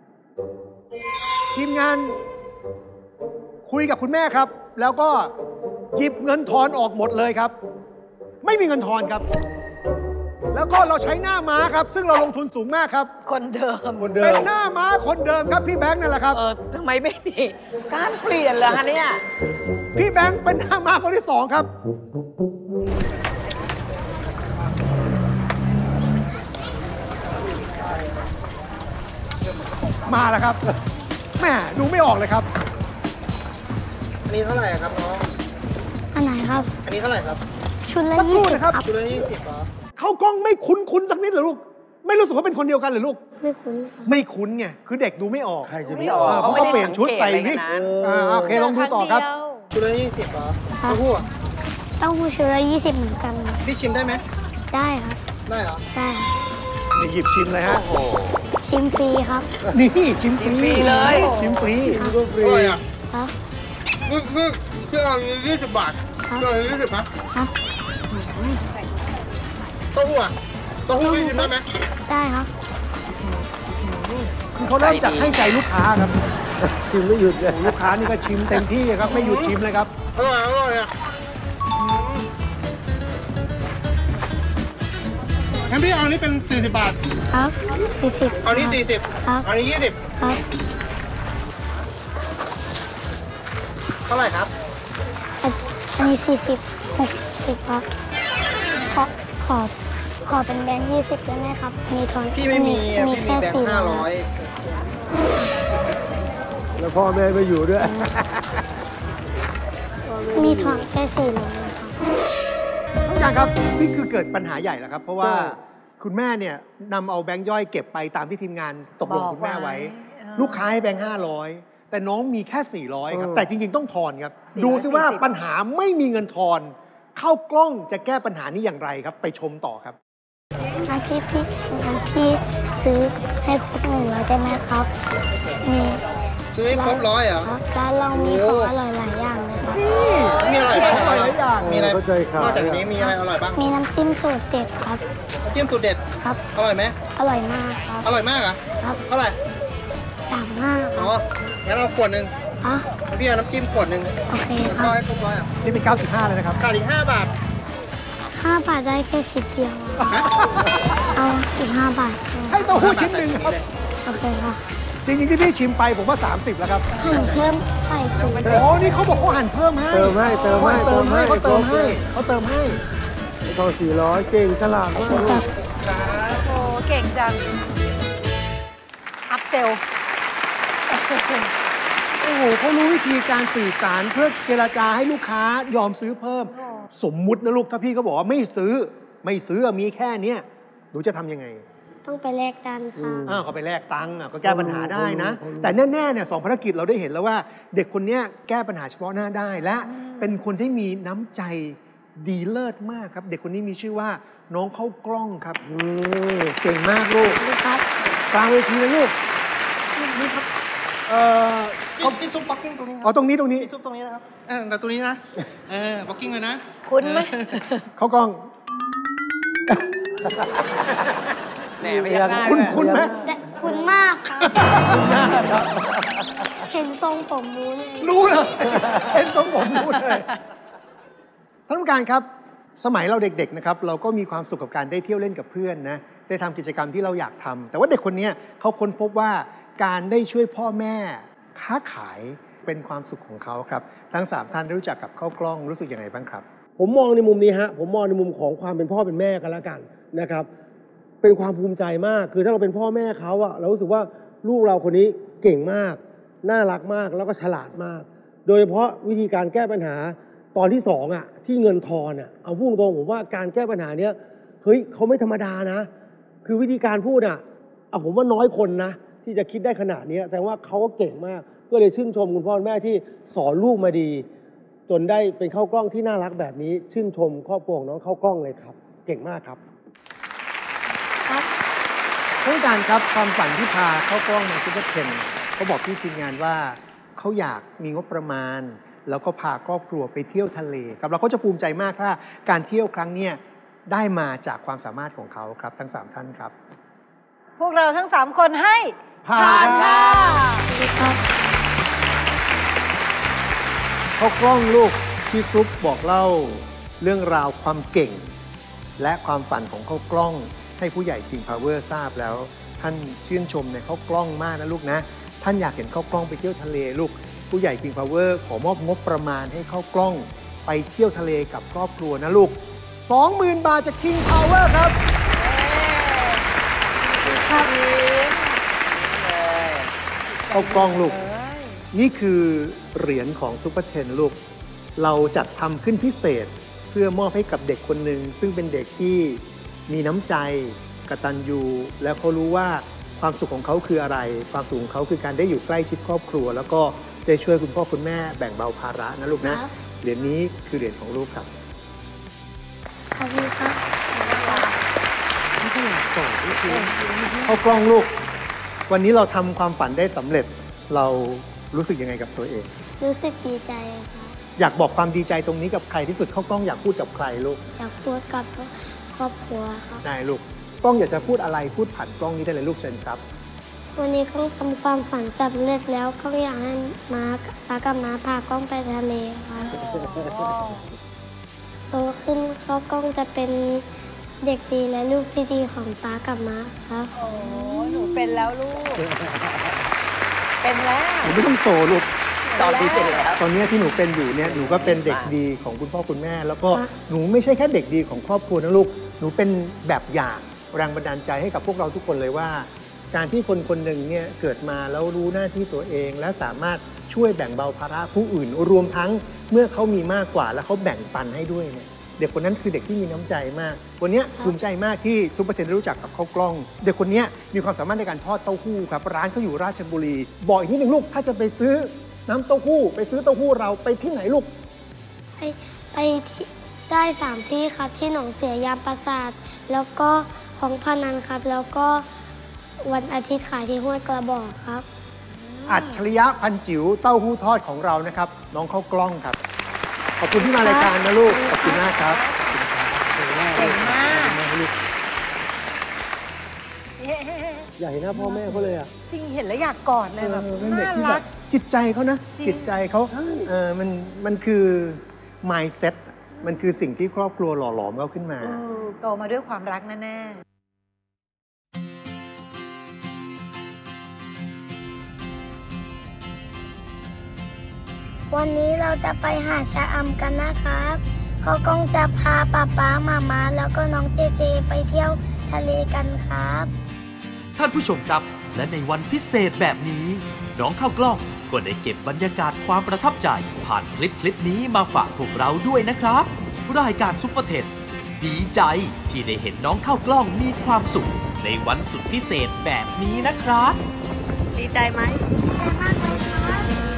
ทีมงานคุยกับคุณแม่ครับแล้วก็หยิบเงินทอนออกหมดเลยครับไม่มีเงินทอนครับแล้วก็เราใช้หน้าม้าครับซึ่งเราลงทุนสูงมากครับคนเดิมคนเดิมเป็นหน้าม้าคนเดิมครับพี่แบงค์นั่นแหละครับเออทำไมไม่มีการเปลี่ยนล่ะฮะเนี่ยพี่แบงค์เป็นหน้าม้าคนที่สองครับมาแล้วครับแม่ดูไม่ออกเลยครับอันนี้เท่าไหร่ครับน้องอันไหนครับอันนี้เท่าไหร่ครับชุดละยี่สิบครับชุดละยี่สิบเหรอเข้ากล้องไม่คุ้นคุ้นสักนิดเหรอลูกไม่รู้สึกว่าเป็นคนเดียวกันเหรอลูกไม่คุ้นไม่คุ้นไงคือเด็กดูไม่ออกใครจะไม่ออกเพราะเขาเปลี่ยนชุดใส่วิกโอเคลองดูต่อครับชุดละยี่สิบเหรอเต้าหู้เต้าหู้ชุดละยี่สิบเหมือนกันพี่ชิมได้ไหมได้ครับได้เหรอได้นี่หยิบชิมเลยฮะชิมฟรีครับนี่ชิมฟรีเลยชิมฟรีชิมฟรีอ่ะครับคือคือคือเอายี่สิบบาทเอายี่สิบครับครับเต้าหู้อ่ะเต้าหู้พี่ชิมได้ไหมได้ครับคือเขาเริ่มจากให้ใจลูกค้าครับชิมไม่หยุดเลยลูกค้านี่ก็ชิมเต็มที่ครับไม่หยุดชิมเลยครับอร่อยอร่อยอ่ะงั้นพี่เอานี้เป็นสี่สิบบาทครับสี่สิบเอานี้สี่สิบครับเอานี้ยี่สิบครับเท่าไหร่ครับอันนี้สี่สิบหกสิบครับขอขอขอเป็นแบงค์ยี่สิบได้ไหมครับมีทอนพี่ไม่มีมีแค่สี่ห้าร้อยแล้วพ่อแม่ไม่อยู่ด้วยมีทอนแค่สี่ร้อยท่านครับนี่คือเกิดปัญหาใหญ่แล้วครับเพราะว่าคุณแม่เนี่ยนำเอาแบงค์ย่อยเก็บไปตามที่ทีมงานตกลงคุณแม่ไว้ลูกค้าให้แบงค์ห้าร้อยแต่น้องมีแค่สี่ร้อยครับแต่จริงๆต้องทอนครับดูซิว่าปัญหาไม่มีเงินทอนเข้ากล้องจะแก้ปัญหานี้อย่างไรครับไปชมต่อครับงั้นพี่พี่งั้นพี่ซื้อให้ครบหนึ่งร้อยได้ไหมครับมีซื้อให้ครบร้อยเหรอร้านเรามีของอร่อยหลายอย่างเลยครับมีอะไรบ้างอร่อยหลายอย่างมีอะไรนอกจากนี้มีอะไรอร่อยบ้างมีน้ำจิ้มสูตรเด็ดครับน้ำจิ้มสูตรเด็ดครับอร่อยไหมอร่อยมากครับอร่อยมากเหรอครับเท่าไหร่สามห้าอ๋องั้นเอาขวดหนึ่งอ๋อพี่เอาน้ำจิ้มขวดหนึ่งโอเคครับให้ครบร้อยอ่ะนี่เป็นเก้าสิบห้าเลยนะครับขาดอีกห้าบาทห้าบาทได้แค่ชิ้นเดียวเอาอีกห้าบาทให้เต้าหู้ชิ้นหนึ่งครับโอเคค่ะจริงๆที่พี่ชิมไปผมว่าสามสิบแล้วครับหั่นเพิ่มใส่ถุงโอ้นี่เขาบอกเขาหั่นเพิ่มให้เติมให้เติมให้เติมให้เขาเติมให้เขาเติมให้ทองสี่ร้อยเก่งฉลาดมากโอ้เก่งจังอัพเซลโอ้โหเขารู้วิธีการสื่อสารเพื่อเจรจาให้ลูกค้ายอมซื้อเพิ่มสมมุตินะลูกถ้าพี่เขาบอกว่าไม่ซื้อไม่ซื้อมีแค่เนี้ยหนูจะทำยังไงต้องไปแลกตังค์ค่ะอ้าวก็ไปแลกตังค์ก็แก้ปัญหาได้นะแต่แน่ๆเนี่ยสองภารกิจเราได้เห็นแล้วว่าเด็กคนนี้แก้ปัญหาเฉพาะหน้าได้และเป็นคนที่มีน้ำใจดีเลิศมากครับเด็กคนนี้มีชื่อว่าน้องเข้ากล้องครับเก่งมากลูกครับกลางเวทีเลยลูกนี่ครับเอ่อพี่ซุปบ็อกกิ้งตรงนี้อ๋อตรงนี้ตรงนี้พี่ซุปตรงนี้นะครับเออแต่ตรงนี้นะเออบ็อกกิ้งเลยนะคุ้นไหมเข้ากล้องแหมไม่ยังคุณคุณไหมคุณมากครับเห็นทรงผมรู้เลยรู้เลยเห็นทรงผมรู้เลยท่านผู้การครับสมัยเราเด็กๆนะครับเราก็มีความสุขกับการได้เที่ยวเล่นกับเพื่อนนะได้ทำกิจกรรมที่เราอยากทำแต่ว่าเด็กคนนี้เขาค้นพบว่าการได้ช่วยพ่อแม่ค้าขายเป็นความสุขของเขาครับทั้งสามท่านได้รู้จักกับข้าวกล้องรู้สึกยังไงบ้างครับผมมองในมุมนี้ฮะผมมองในมุมของความเป็นพ่อเป็นแม่กันแล้วกันนะครับเป็นความภูมิใจมากคือถ้าเราเป็นพ่อแม่เขาอะเรารู้สึกว่าลูกเราคนนี้เก่งมากน่ารักมากแล้วก็ฉลาดมากโดยเฉพาะวิธีการแก้ปัญหาตอนที่สองอะที่เงินทอนอะเอาพูดตรงผมว่าการแก้ปัญหาเนี้ยเฮ้ยเขาไม่ธรรมดานะคือวิธีการพูดอะเอาผมว่าน้อยคนนะที่จะคิดได้ขนาดนี้แสดงว่าเขาก็เก่งมากก็เลยชื่นชมคุณพ่อคุณแม่ที่สอนลูกมาดีจนได้เป็นข้าวกล้องที่น่ารักแบบนี้ชื่นชมครอบครัวของน้องข้าวกล้องเลยครับเก่งมากครับท่านผู้การครับความฝันที่พาเข้ากล้องมาซุปเปอร์เทนเขาบอกที่ทีมงานว่าเขาอยากมีงบประมาณ แล้วก็พาครอบครัวไปเที่ยวทะเลครับแล้วเขาจะภูมิใจมากถ้าการเที่ยวครั้งนี้ได้มาจากความสามารถของเขาครับทั้งสามท่านครับพวกเราทั้งสามคนให้ผ่านค่ะข้าวกล้องลูกพี่ซุปบอกเล่าเรื่องราวความเก่ง และความฝันของข้าวกล้องให้ผู้ใหญ่ King Power ทราบแล้ว ท่านชื่นชมในข้าวกล้องมากนะลูกนะท่านอยากเห็นข้าวกล้องไปเที่ยวทะเลลูกผู้ใหญ่ King Power ขอมอบงบประมาณให้ข้าวกล้องไปเที่ยวทะเลกับครอบครัวนะลูก สองหมื่น บาทจาก King Power ครับครับข้าวกล้องลูกนี่คือเหรียญของซุปเปอร์เทนลูกเราจัดทำขึ้นพิเศษเพื่อมอบให้กับเด็กคนหนึ่งซึ่งเป็นเด็กที่มีน้ำใจกตัญญูและเขารู้ว่าความสุขของเขาคืออะไรความสุขของเขาคือการได้อยู่ใกล้ชิดครอบครัวแล้วก็ได้ช่วยคุณพ่อคุณแม่แบ่งเบาภาระนะลูกนะเหรียญนี้คือเหรียญของลูกครับขอบคุณครับไม่ต้องอยากส่งนี่คือเข้ากล้องลูกวันนี้เราทำความฝันได้สำเร็จเรารู้สึกยังไงกับตัวเองรู้สึกดีใจครับอยากบอกความดีใจตรงนี้กับใครที่สุดเข้ากล้องอยากพูดกับใครลูกอยากพูดกับครอบครัวครับได้ลูกกล้องอยากจะพูดอะไรพูดผ่านกล้องนี้ได้เลยลูกเชิญครับวันนี้ก้องทำความฝันสำเร็จแล้วก้องอยากให้ม้าป้ากับม้าพาก้องไปทะเลครับโตขึ้นเขาก้องจะเป็นเด็กดีและลูกที่ดีของป้ากับม้าครับโอ้หนูเป็นแล้วลูกเป็นแล้วหนูไม่ต้องโตลูกตอนนี้เป็นแล้วตอนนี้ที่หนูเป็นอยู่เนี่ยหนูก็เป็นเด็กดีของคุณพ่อคุณแม่แล้วก็หนูไม่ใช่แค่เด็กดีของครอบครัวนะลูกหนูเป็นแบบอย่างแรงบันดาลใจให้กับพวกเราทุกคนเลยว่าการที่คนคนหนึ่งเนี่ยเกิดมาแล้วรู้หน้าที่ตัวเองและสามารถช่วยแบ่งเบาภาระผู้อื่นรวมทั้งเมื่อเขามีมากกว่าแล้วเขาแบ่งปันให้ด้วยเนี่ยเด็กคนนั้นคือเด็กที่มีน้ำใจมากวันนี้ภูมิใจมากที่ซุปเปอร์เทนรู้จักกับข้าวกล้องเด็กคนนี้มีความสามารถในการทอดเต้าหู้ครับร้านเขาอยู่ราชบุรีบอกอีกนิดหนึ่งลูกถ้าจะไปซื้อน้ำเต้าหู้ไปซื้อเต้าหู้เราไปที่ไหนลูกไปไปที่ได้สามที่ครับที่หนองเสือยามปราสาทแล้วก็ของพนันครับแล้วก็วันอาทิตย์ขายที่ห้วยกระบอกครับอัจฉริยะพันจิ๋วเต้าหู้ทอดของเรานะครับน้องข้าวกล้องครับขอบคุณที่มารายการนะลูกขอบคุณมากครับเก่งมากอยากเห็นหน้าพ่อแม่เขาเลยอ่ะจริงเห็นแล้วอยากกอดเลยแบบน่ารักจิตใจเขานะจิตใจเขาเออมันมันคือ mindset มันคือสิ่งที่ครอบครัวหล่อหลอมเขาขึ้นมาโตมาด้วยความรักแน่วันนี้เราจะไปหาชะอำกันนะครับเขากงจะพาป๊าป๊ามาม่าแล้วก็น้องเจเจไปเที่ยวทะเลกันครับท่านผู้ชมครับและในวันพิเศษแบบนี้น้องข้าวกล้องก็ได้เก็บบรรยากาศความประทับใจผ่านคลิปคลิปนี้มาฝากพวกเราด้วยนะครับรายการซุปเปอร์เทนดีใจที่ได้เห็นน้องข้าวกล้องมีความสุขในวันสุดพิเศษแบบนี้นะครับดีใจไหมดีใจมากเลยครับ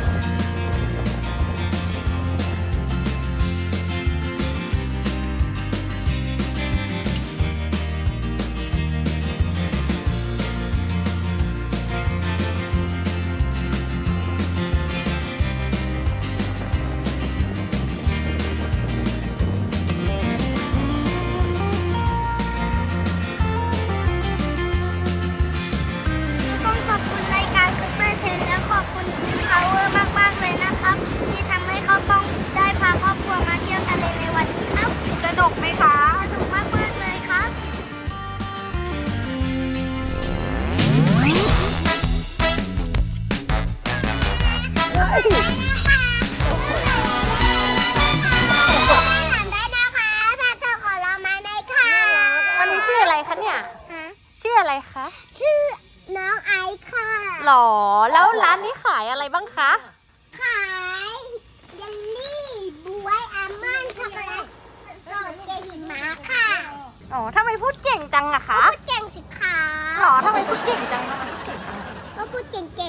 หรอแล้วร้านนี้ขายอะไรบ้างคะขายเยลลี่บวยอัลมอนด์ช็อกโกแลตสดเกหิมะค่ะอ๋อทำไมพูดเก่งจังอะคะพูดเก่งสิคะหรอทำไมพูดเก่งจังอะก็พูดเก่ง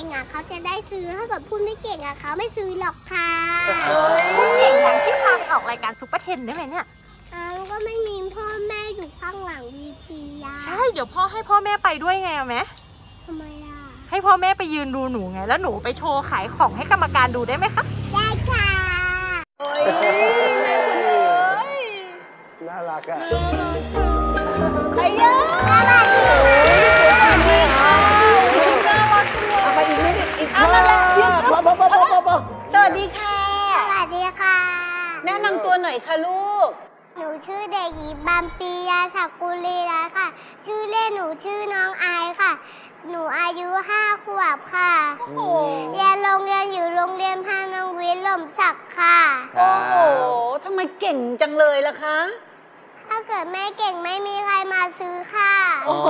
อ่ะเขาจะได้ซื้อถ้าเกิดพูดไม่เก่งอ่ะเขาไม่ซื้อหรอกค่ะพูดเก่งอย่างที่พาไปออกรายการซุปเปอร์เทนได้ไหมเนี่ยอ้าวก็ไม่มีพ่อแม่อยู่ข้างหลังวีทีอ่ะใช่เดี๋ยวพ่อให้พ่อแม่ไปด้วยไงเอาไหมทำไมอ่ะให้พ่อแม่ไปยืนดูหนูไงแล้วหนูไปโชว์ขายของให้กรรมการดูได้ไหมคะได้ค่ะโอ้ยแม่คุณเอ้ยน่ารักอ่ะไอ้ย่าสวัสดีค่ะน่ารักจังเลยเอาไปอีกนิดอีกมาแล้วพอพอพอพอพอสวัสดีค่ะสวัสดีค่ะแนะนำตัวหน่อยค่ะลูกหนูชื่อเด็กหญิงบัมปียาศักกุลีรัตน์ค่ะ ชื่อเล่นหนูชื่อน้องไอค่ะ หนูอายุห้าขวบค่ะเรียนโรงเรียนอยู่โรงเรียนพานงวิทย์หล่มสักค่ะโอ้โหทำไมเก่งจังเลยล่ะคะถ้าเกิดไม่เก่งไม่มีใครมาซื้อค่ะโอ้โห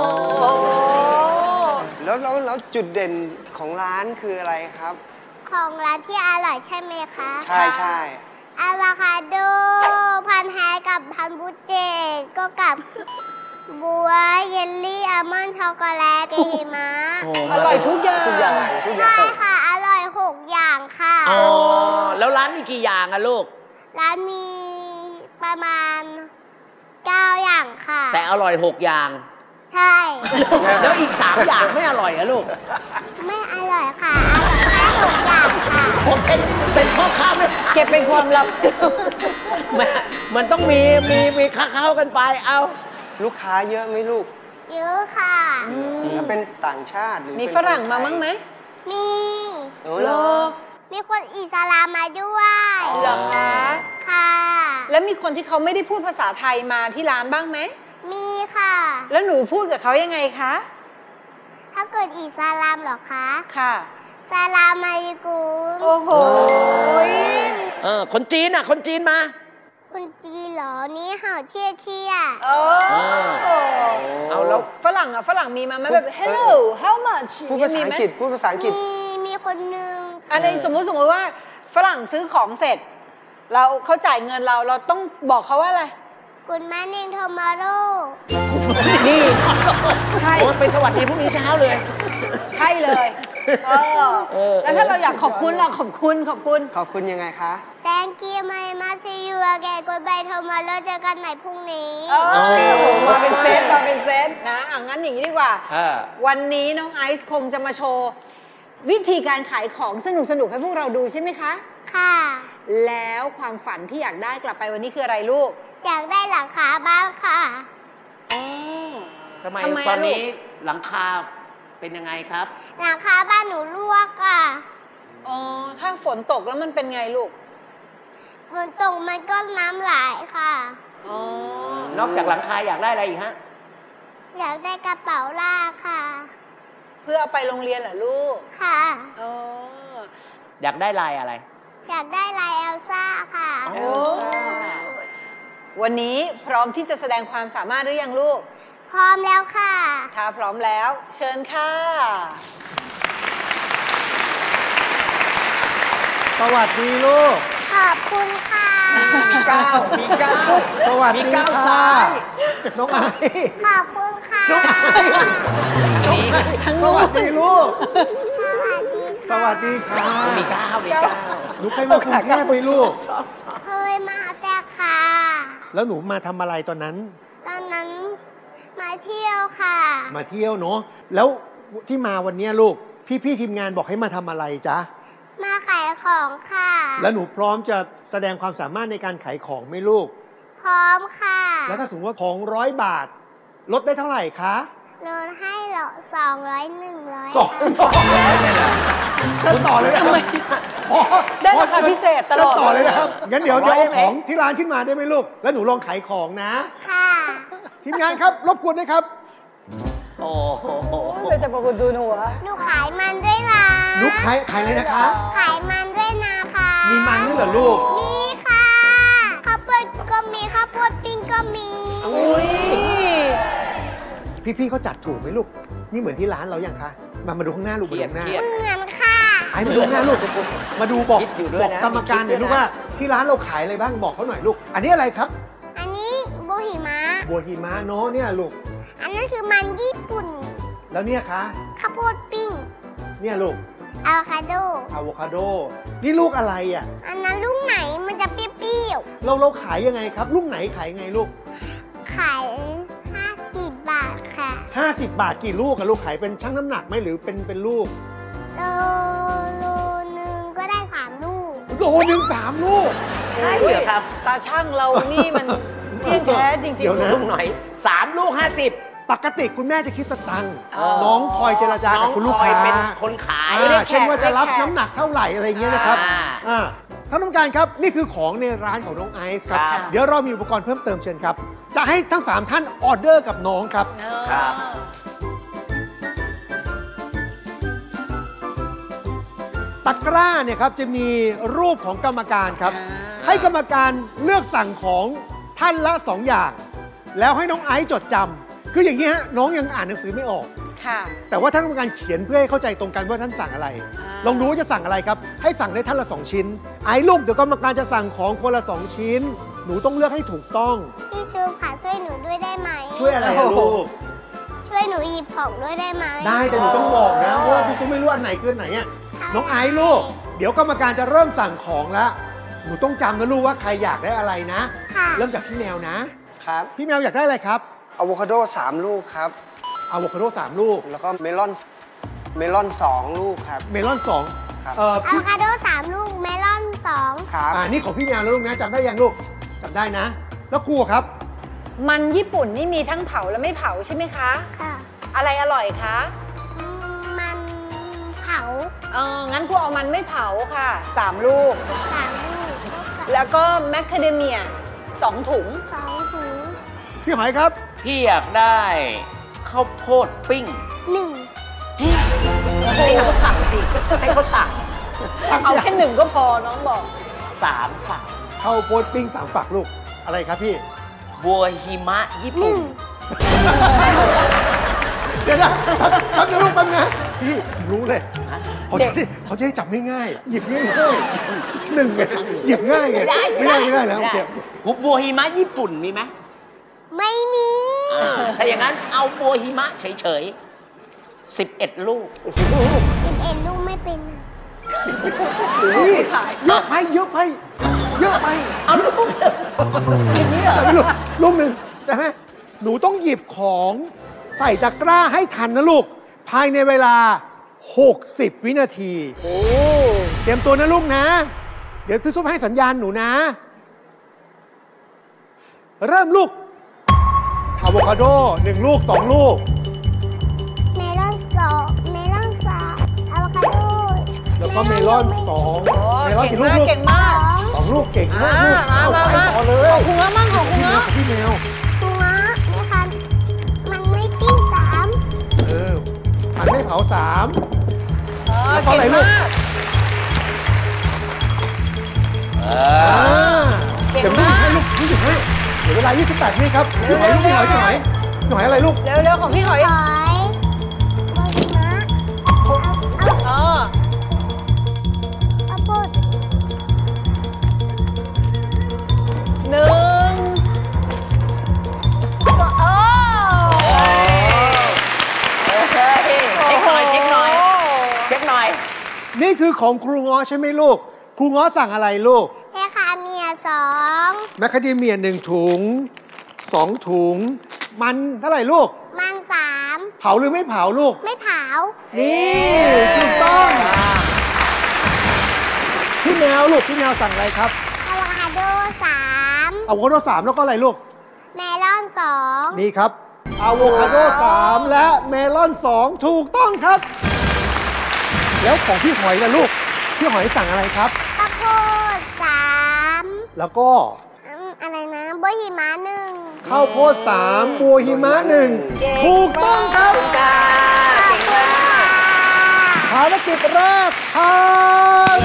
แล้วแล้วแล้วจุดเด่นของร้านคืออะไรครับของร้านที่อร่อยใช่ไหมคะใช่ใช่อะโวคาโดพันแฮกับพันบุเจก็กับบัวเยลลี่อัลมอนด์ช็อกโกแลตเกหิมะอร่อยทุกอย่างทุกอย่างทุกอย่างใช่ค่ะอร่อยหกอย่างค่ะอ๋อแล้วร้านมีกี่อย่างอะลูกร้านมีประมาณเก้าอย่างค่ะแต่อร่อยหกอย่างใช่แล้วอีกสามอย่างไม่อร่อยอะลูกไม่อร่อยค่ะอร่อยแค่หกอย่างค่ะผมเป็นเป็นพ่อค้าไม่เก็บเป็นความลับมันต้องมีมีมีค้าเข้ากันไปเอาลูกค้าเยอะไหมลูกเยอะค่ะแล้วเป็นต่างชาติหรือมีฝรั่งมามั้งไหมมีโอ้โหมีคนอิสลามมาด้วยเหรอคะค่ะแล้วมีคนที่เขาไม่ได้พูดภาษาไทยมาที่ร้านบ้างไหมมีค่ะแล้วหนูพูดกับเขายังไงคะถ้าเกิดอิสลามเหรอคะค่ะสลามอะลัยกุมโอ้โหเออคนจีนอ่ะคนจีนมาคนจีนเหรอนี่เห่าเชี่ยเชี่ยเออเอาแล้วฝรั่งอ่ะฝรั่งมีมาไหมแบบ hello how much พูดภาษาอังกฤษพูดภาษาอังกฤษมีมีคนนึงอันนี้สมมุติสมมติว่าฝรั่งซื้อของเสร็จเราเขาจ่ายเงินเราเราต้องบอกเขาว่าอะไร Good morning tomorrow นี่ใช่ไปสวัสดีพรุ่งนี้เช้าเลยใช่เลยเออแล้วถ้าเราอยากขอบคุณล่ะขอบคุณขอบคุณขอบคุณยังไงคะ Thank you very much see you again goodbye tomorrow เจอกันใหม่พรุ่งนี้มาเป็นเซตมาเป็นเซตนะอ่ะงั้นอย่างนี้ดีกว่าวันนี้น้องไอซ์คงจะมาโชว์วิธีการขายของสนุกสนุกให้พวกเราดูใช่ไหมคะค่ะแล้วความฝันที่อยากได้กลับไปวันนี้คืออะไรลูกอยากได้หลังคาบ้านค่ะอ๋อทำไมตอนนี้หลังคาเป็นยังไงครับหลังคาบ้านหนูรั่วค่ะอ๋อถ้าฝนตกแล้วมันเป็นไงลูกฝนตกมันก็น้ำไหลค่ะอ๋อนอกจากหลังคาอยากได้อะไรอีกฮะอยากได้กระเป๋าลากค่ะเพื่อเอาไปโรงเรียนเหรอลูกค่ะอ๋ออยากได้ลายอะไรอยากได้ลายเอลซ่าค่ะเอลซ่าวันนี้พร้อมที่จะแสดงความสามารถหรือยังลูกพร้อมแล้วค่ะถ้าพร้อมแล้วเชิญค่ะสวัสดีลูกขอบคุณค่ะมีก้าวมีก้าวสวัสดีก้าวซ้ายน้องไอขอบคุณค่ะน้องไอทั้งลูกสวัสดีลูกสวัสดีค่ะมีก้าวมีก้าวหนูเคยมากรุงเทพไหมลูกเคยมาแต่ค่ะแล้วหนูมาทำอะไรตอนนั้นตอนนั้นมาเที่ยวค่ะมาเที่ยวเนาะแล้วที่มาวันนี้ลูกพี่ๆทีมงานบอกให้มาทำอะไรจ๊ะมาขายของค่ะแล้วหนูพร้อมจะแสดงความสามารถในการขายของไหมลูกพร้อมค่ะแล้วถ้าสมมติว่าของร้อยบาทลดได้เท่าไหร่คะลดให้เหรอสองร้อยหนึ่งร้อยสองร้อยเลยนะฉันต่อเลยนะครับได้ราคาพิเศษตลอดต่อเลยนะครับงั้นเดี๋ยวเดี๋ยวเอาของที่ร้านขึ้นมาได้ไหมลูกแล้วหนูลองขายของนะค่ะทีมงานครับรบกวนด้วยครับโอ้โหเป็นจะประกุดูหนูอะหนูขายมันด้วยนะหนูขายขายเลยนะคะขายมันด้วยนะคะมีมันด้วยเหรอลูกมีค่ะข้าวโพดก็มีข้าวโพดปิ้งก็มีอุ้ยพี่ๆเขาจัดถูกไหมลูกนี่เหมือนที่ร้านเราอย่างคะมามาดูข้างหน้าลูกมาดูข้างหน้าเหมือนค่ะไอ้มาดูข้างหน้าลูกมาดูบอกบอกกรรมการหน่อยลูกว่าที่ร้านเราขายอะไรบ้างบอกเขาหน่อยลูกอันนี้อะไรครับอันนี้บัวหิมะบัวหิมะเนาะเนี่ยลูกอันนั้นคือมันญี่ปุ่นแล้วเนี่ยคะข้าวโพดปิ้งเนี่ยลูกอะโวคาโดอะโวคาโดนี่ลูกอะไรอ่ะอันนั้นลูกไหนมันจะเปรี้ยวๆเราเราขายยังไงครับลูกไหนขายยังไงลูกขายห้าสิบบาทค่ะห้าสิบบาทกี่ลูกอะลูกขายเป็นชั่งน้ำหนักไหมหรือเป็นเป็นลูกโลโลนึงก็ได้สามลูกโลนึงสามลูกใช่เหรอครับตาช่างเรานี่มันเที่ยงแท้จริงๆเดี๋ยวนะลูกหน่อยสามลูกห้าสิบปกติคุณแม่จะคิดสตังค์น้องคอยเจรจากับคุณลูกค้าเป็นคนขายเช่นว่าจะรับน้ำหนักเท่าไหร่อะไรเงี้ยนะครับท่านผู้การครับนี่คือของในร้านของน้องไอซ์ครับเดี๋ยวเรามีอุปกรณ์เพิ่มเติมเชิญครับจะให้ทั้งสามท่านออเดอร์กับน้องครับตะกร้าเนี่ยครับจะมีรูปของกรรมการครับให้กรรมการเลือกสั่งของท่านละสองอย่างแล้วให้น้องไอซ์จดจำคืออย่างนี้ฮะน้องยังอ่านหนังสือไม่ออกแต่ว่าท่านกรรมการเขียนเพื่อให้เข้าใจตรงกันว่าท่านสั่งอะไรลองดูว่าจะสั่งอะไรครับให้สั่งได้ท่านละสองชิ้นไอ้ลูกเดี๋ยวกรรมการจะสั่งของคนละสองชิ้นหนูต้องเลือกให้ถูกต้องพี่จูค่ะช่วยหนูด้วยได้ไหมช่วยอะไรลูกช่วยหนูหยิบของด้วยได้ไหมได้แต่หนูต้องบอกนะเพราะว่าพี่จูไม่รู้อันไหนคืออันไหนอ่ะน้องไอ้ลูกเดี๋ยวกรรมการจะเริ่มสั่งของแล้วหนูต้องจำนะลูกว่าใครอยากได้อะไรนะเริ่มจากพี่แมวนะครับพี่แมวอยากได้อะไรครับอะโวคาโดสามลูกครับอะโวคาโดสามลูกแล้วก็เมลอนเมลอนสองลูกครับเมลอนสองครับอะโวคาโดสามลูกเมลอนสองครับอ่านี่ของพี่แมวแล้วลูกนะจำได้ยังลูกจำได้นะแล้วครูครับมันญี่ปุ่นนี่มีทั้งเผาและไม่เผาใช่ไหมคะค่ะอะไรอร่อยคะมันเผาเอองั้นครูเอามันไม่เผาค่ะสามลูกสามลูกแล้วก็แมคคาเดเมียสองถุงสองถุงพี่หอยครับพี่อยากได้ข้าวโพดปิ้งหนึ่งให้เขาสั่งสิให้เขาสั่งเอาแค่หนึ่งก็พอน้องบอกสามฝักข้าวโพดปิ้งสามฝักลูกอะไรครับพี่บัวหิมะญี่ปุ่นเดี๋ยวนะครับครับจะลูกแป๊บนะพี่รู้เลยเขาจะเขาจะได้จับง่ายๆหยิบง่ายๆหนึ่งไงหยิบง่ายไงไม่ได้ไม่ได้แล้วเก็บบัวหิมะญี่ปุ่นมีไหมไม่มีถ้าอย่างนั้นเอาบัวหิมะเฉยๆสิบเอ็ดลูกสิบเอ็ดลูกไม่เป็นเยอะไปเยอะไปเยอะไปเอาลูกนี้เหรอไม่ลูกลูกหนึ่งได้ไหมหนูต้องหยิบของใส่ตะกร้าให้ทันนะลูกภายในเวลาหกสิบวินาทีโอ้เตรียมตัวนะลูกนะเดี๋ยวพี่ซุปให้สัญญาณหนูนะเริ่มลูกอะโวคาโดหนึ่งลูกสองลูกเมลอนสองเมลอนสามอะโวคาโดแล้วก็เมลอนสองเมลอนกี่ลูกเก่งมากสองลูกเก่งมากลูกเอาไปต่อเลยของคุณมั่งของคุณนะพี่แมวคุณนะนี่ค่ะมันไม่ปิ้งสามเออมันไม่เผาสามแล้วก็อะไรลูกเก่งมากให้ลูกพี่หยิบให้เดี๋ยวเวลายี่สิบแปดนี่ครับพี่หอยลูกพี่หอยพี่หอยพี่หอยอะไรลูกเร็วๆของพี่หอยเออเอาพูดหนึ่งโอ้เช็คหน่อยเช็คหน่อยเช็คหน่อยนี่คือของครูง้อใช่ไหมลูกครูง้อสั่งอะไรลูกแมคคาเมียสองแมคคาเดเมียหนึ่งถุงสองถุงมันเท่าไหร่ลูกมันสามเผาหรือไม่เผาลูกไม่เผานี่ถูกต้องพี่แมวลูกพี่แมวสั่งอะไรครับอะโวคาโดสามอะโวคาโดสามแล้วก็อะไรลูกเมลอนสองนี่ครับอะโวคาโดสามและเมลอนสองถูกต้องครับแล้วของพี่หอยล่ะลูกพี่หอยสั่งอะไรครับข้าวโพดสามแล้วก็อะไรนะบัวหิมะหนึ่งข้าวโพดสามบัวหิมะหนึ่งถูกต้องครับภารกิจแรกผ่าน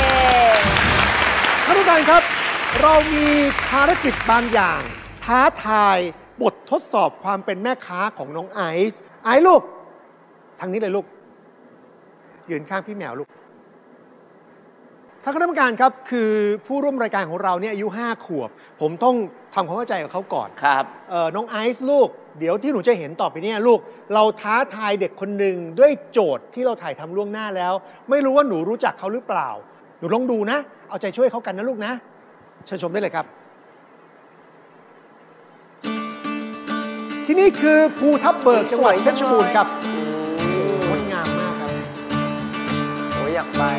ท่านผู้การครับเรามีภารกิจบางอย่างท้าทายบททดสอบความเป็นแม่ค้าของน้องไอซ์ไอซ์ลูกทางนี้เลยลูกยืนข้างพี่แมวลูกท่านคณะกรรมการครับคือผู้ร่วมรายการของเราเนี่ยอายุห้าขวบผมต้องทำความเข้าใจกับเขาก่อนครับน้องไอซ์ลูกเดี๋ยวที่หนูจะเห็นต่อไปเนี่ยลูกเราท้าทายเด็กคนหนึ่งด้วยโจทย์ที่เราถ่ายทำล่วงหน้าแล้วไม่รู้ว่าหนูรู้จักเขาหรือเปล่าหนูลองดูนะเอาใจช่วยเขากันนะลูกนะเชิญชมได้เลยครับที่นี่คือภูทับเบิกจังหวัดเพชรบูรณ์ครับงดงามมากครับโอ้ยอยากไป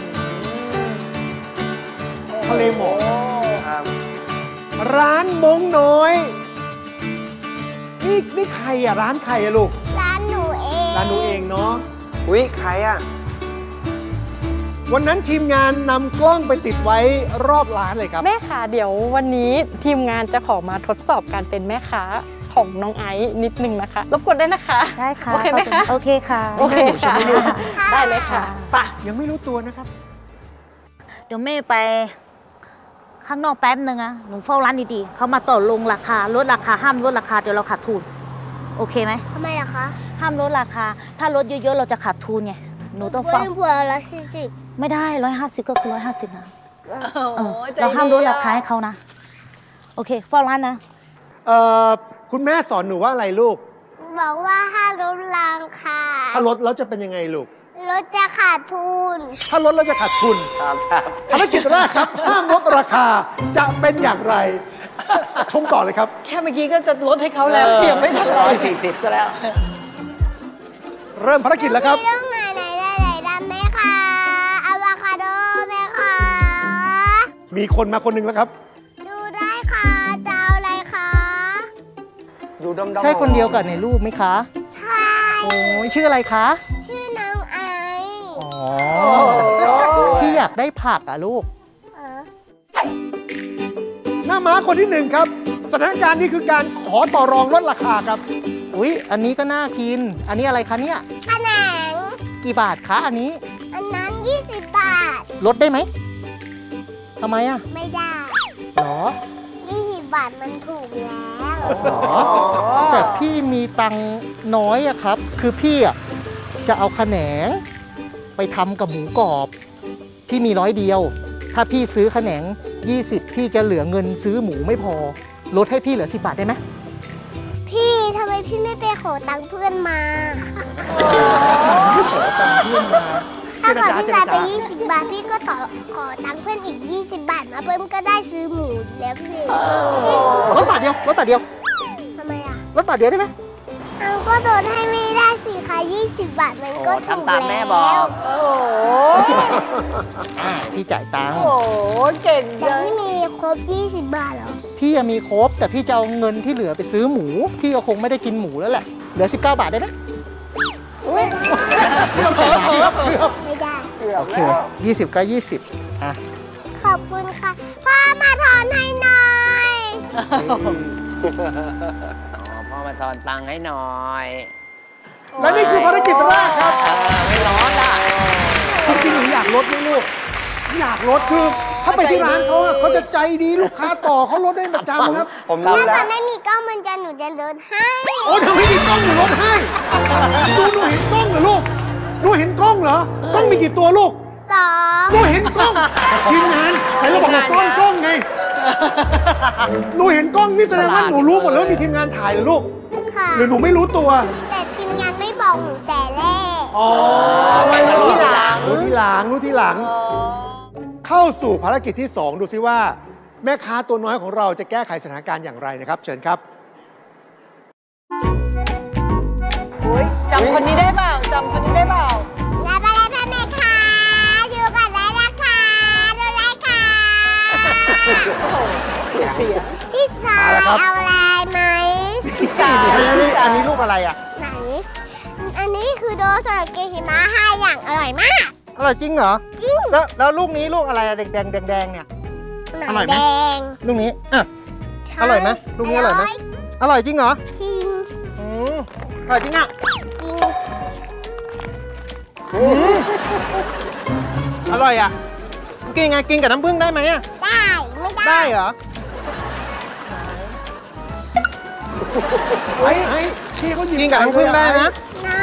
ทะเลหมอกครับร้านมงน้อยนี่นี่ใครอะร้านใครอะลูกร้านหนูเองร้านหนูเองเนาะอุ๊ยใครอะวันนั้นทีมงานนำกล้องไปติดไว้รอบร้านเลยครับแม่ค้าเดี๋ยววันนี้ทีมงานจะขอมาทดสอบการเป็นแม่ค้าของน้องไอซ์นิดนึงนะคะรบกวนได้นะคะได้ค่ะโอเคไหมคะโอเคค่ะโอเคค่ะได้เลยค่ะป่ะยังไม่รู้ตัวนะครับเดี๋ยวแม่ไปข้างนอกแป๊บนึงนะหนูเฝ้าร้านดีๆเขามาต่อลงราคาลดราคาห้ามลดราคาเดี๋ยวเราขาดทุนโอเคไหมทำไมอะคะห้ามลดราคาถ้าลดเยอะๆเราจะขาดทุนไงหนูต้องฟังเผื่อร้อยสี่สิบไม่ได้ร้อยห้าสิบก็คือร้อยห้าสิบนะเราห้ามลดราคาให้เขานะโอเคเฝ้าร้านนะเอ่อคุณแม่สอนหนูว่าอะไรลูกบอกว่าห้ามลดราคาถ้าลดแล้วจะเป็นยังไงลูกลดจะขาดทุนถ้าลดแล้วจะขาดทุนครับครับภารกิจแรกครับห้ามลดราคาจะเป็นอย่างไรชมต่อเลยครับแค่เมื่อกี้ก็จะลดให้เขาแล้วเดี๋ยวไม่ทันร้อยสี่สิบซะแล้วเริ่มภารกิจแล้วครับเรื่องไหนไหนไหนดำไหมคะอะโวคาโดไหมคะมีคนมาคนหนึ่งแล้วครับดูได้ค่ะจะเอาอะไรคะดูดำๆใช่คนเดียวกับในรูปไหมคะใช่โอ้ยชื่ออะไรคะชื่อน้องไออ๋อพี่อยากได้ผักอ่ะลูกหน้าม้าคนที่หนึ่งครับสถานการณ์นี้คือการขอต่อรองลดราคาครับอุ๊ยอันนี้ก็น่ากินอันนี้อะไรคะเนี่ยขนมกี่บาทคะอันนี้อันนั้นยี่สิบบาทลดได้ไหมทำไมอ่ะไม่ได้หรอยี่สิบบาทมันถูกแล้วหรอแต่พี่มีตังน้อยอะครับคือพี่อะจะเอาขนมไปทำกับหมูกรอบพี่มีร้อยเดียวถ้าพี่ซื้อขนมยี่สิบพี่จะเหลือเงินซื้อหมูไม่พอลดให้พี่เหลือสิบบาทได้ไหมพี่ทำไมพี่ไม่ไปขอตังค์เพื่อนมาขอตังค์เพื่อนมาถ้าเกิดพี่จ่ายไปยี่สิบบาทพี่ก็ต่อขอตังค์เพื่อนอีกยี่สิบบาทมาเพิ่มก็ได้ซื้อหมูแล้วพี่ลดบาทเดียวลดบาทเดียวทำไมอ่ะลดบาทเดียวได้ไหมเอาก็โดนให้ไม่ได้สิคะยี่สิบบาทมันก็ถูกแล้วแม่บอกโอ้อ่าพี่จ่ายตังค์โอ้เก่งแต่พี่มีครบยี่สิบบาทเหรอพี่ยังมีครบแต่พี่จะเอาเงินที่เหลือไปซื้อหมูพี่ก็คงไม่ได้กินหมูแล้วแหละเหลือสิบเก้าบาทได้ไหมไม่ได้โอเคยี่สิบก็ยี่สิบอ่ะขอบคุณค่ะพ่อมาทอนให้หน่อยพ่อมาทอนตังค์ให้หน่อยและนี่คือภารกิจแรกครับไม่ร้อนอ่ะจริงๆหนูอยากลดไหมลูกอยากลดคือถ้าไปที่ร้านเขาเขาจะใจดีลูกค้าต่อเขาลดได้ประจำครับผมรู้แล้วถ้าไม่มีกล้องมันจะหนูจะลดให้โอ้ถ้าไม่มีกล้องหนูลดให้ดูหนูเห็นกล้องเหรอลูกหนูเห็นกล้องเหรอกล้องมีกี่ตัวลูกสองหนูเห็นกล้องทีมงานใครเราบอกว่าซ่อนกล้องไงหนูเห็นกล้องนี่แสดงว่าหนูรู้หมดแล้วมีทีมงานถ่ายเหรอลูกหรือหนูไม่รู้ตัวแต่ทีมงานไม่บอกหนูแต่แรกอ๋อรู้ทีหลังรู้ทีหลังรู้ทีหลังเข้าสู่ภารกิจที่สองดูซิว่าแม่ค้าตัวน้อยของเราจะแก้ไขสถานการณ์อย่างไรนะครับเชิญครับจำคนนี้ได้เปล่าจำคนนี้ได้เปล่ารับอะไรพ่อแม่คะอยู่กันได้นะคะดูแลค่ะเสียเสียพี่สายเอาอะไรไหมพี่สายอันนี้รูปอะไรอ่ะไหนอันนี้คือโดโซเกหิมะห้าอย่างอร่อยมากอร่อยจริงเหรอจริงแล้วแล้วลูกนี้ลูกอะไรแดงแดงแดงแดงเนี่ยอร่อยไหมลูกนี้อ่ะอร่อยไหมลูกนี้อร่อยไหมอร่อยจริงเหรอจริงอืมอร่อยจริงอ่ะจริงอร่อยอ่ะกินยังไงกินกับน้ำผึ้งได้ไหมอ่ะได้ไม่ได้ได้เหรอเฮ้ยเฮ้ยพี่เขากินกับน้ำผึ้งได้นะได้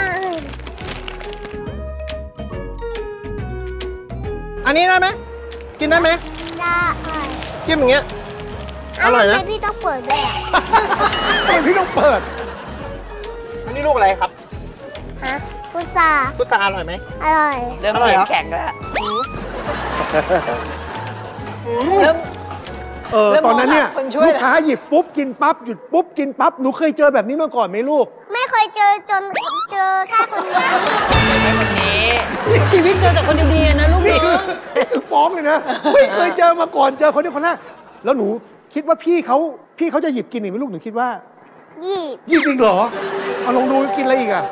อันนี้ได้ไหมกินได้ไหมได้กินอย่างเงี้ยอร่อยนะพี่ต้องเปิดด้วยอ่ะพี่ต้องเปิดนี่ลูกอะไรครับฮะพุทราพุทราอร่อยไหมอร่อยเริ่มเสียงแข็งแล้วเริ่มเออตอนนั้นเนี่ยลูกค้าหยิบปุ๊บกินปั๊บหยุดปุ๊บกินปั๊บหนูเคยเจอแบบนี้มาก่อนไหมลูกไม่เคยเจอจนเจอแค่คนนี้วันนี้ชีวิตเจอแต่คนดีๆนะลูกน้องนี่คือฟ้องเลยนะไม่เคยเจอมาก่อนเจอคนนี้คนแรกแล้วหนูคิดว่าพี่เขาพี่เขาจะหยิบกินอีกไหมลูกหนูคิดว่าหยิบหยิบอีกเหรอเอาลองดูกินอะไรอีกอ่ะ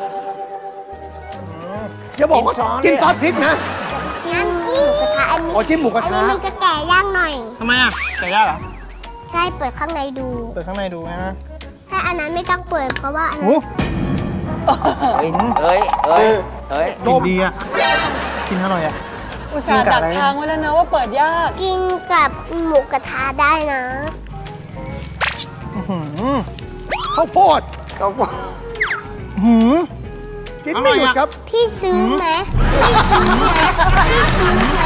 อย่าบอกว่ากินซอสพริกนะจิ้มหมูกระทะอันนี้อ๋อจิ้มหมูกระทะอันนี้มันจะแก่ย่างหน่อยทำไมอ่ะแก่ย่างเหรอใช่เปิดข้างในดูเปิดข้างในดูนะถ้าอันนั้นไม่ต้องเปิดเพราะว่าอันนั้นเฮ้ยเฮ้ยเฮ้ยเฮ้ยกินดีอ่ะกินอร่อยอ่ะอุตส่าห์ดักทางไว้แล้วนะว่าเปิดยากกินกับหมูกระทะได้นะข้าวโพดข้าวโพดหืมกินไม่หยุดครับพี่ซื้อไหมพี่ซื้อไหมพี่ซื้อไหม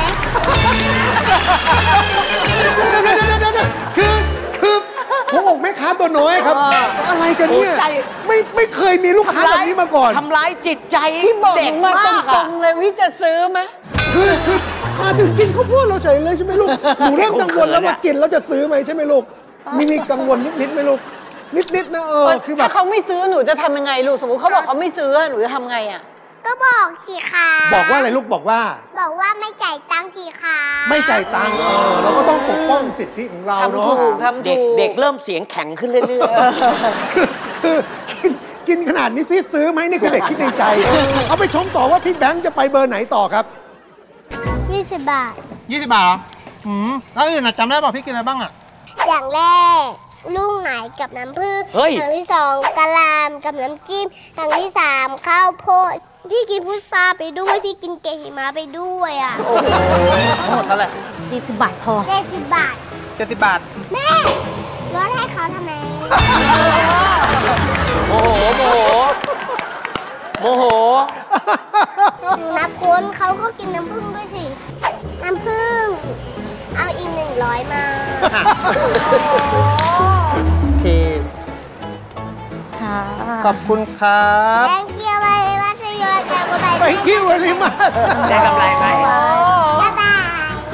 คือคือหัวอกแม่ค้าตัวน้อยครับอะไรกันเนี่ยไม่ไม่เคยมีลูกค้าแบบนี้มาก่อนทำร้ายจิตใจเด็กมากตรงเลยวิจะซื้อไหมคือคือมาถึงกินข้าวโพดเราเฉยเลยใช่ไหมลูกหนูเริ่มกังวลแล้วว่ากินแล้วจะซื้อไหมใช่ไหมลูกมีมีกังวลนิดๆไหมลูกนิดๆนะเออคือแบบถ้าเขาไม่ซื้อหนูจะทำยังไงลูกสมมติเขาบอกเขาไม่ซื้อหนูจะทำไงอ่ะก็บอกสิคะบอกว่าอะไรลูกบอกว่าบอกว่าไม่จ่ายตังค์สิคะไม่จ่ายตังค์เออเราก็ต้องปกป้องสิทธิของเราเนาะเด็กเด็กเริ่มเสียงแข็งขึ้นเรื่อยๆคือกินกินขนาดนี้พี่ซื้อไหมนี่คือเด็กคิดในใจเอาไปชมต่อว่าพี่แบงค์จะไปเบอร์ไหนต่อครับยี่สิบบาทยี่สิบบาทเหรออืมแล้วอื่นจำได้ป่ะพี่กินอะไรบ้างอ่ะอย่างแรกลูกไหนกับน้ำผึ้งอย่างที่สองกะหล่ำกับน้ำจิ้มอย่างที่สามข้าวโพดพี่กินพุทราไปด้วยพี่กินเกหิมะไปด้วยอ่ะโอ้โหทั้งหมดเท่าไหร่สี่สิบบาทพอเจ็ดสิบบาทเจ็ดสิบบาทแม่ลดให้เขาทำไมโมโหโมโหโมโหนับคนเขาก็กินน้ำผึ้งด้วยสิน้ำผึ้งเอาอีกหนึ่งร้อยมาโอเคค่ะขอบคุณครับ Thank you very much โยเจ้าก็ไป Thank you very much ได้กำไรไหมบ๊ายบาย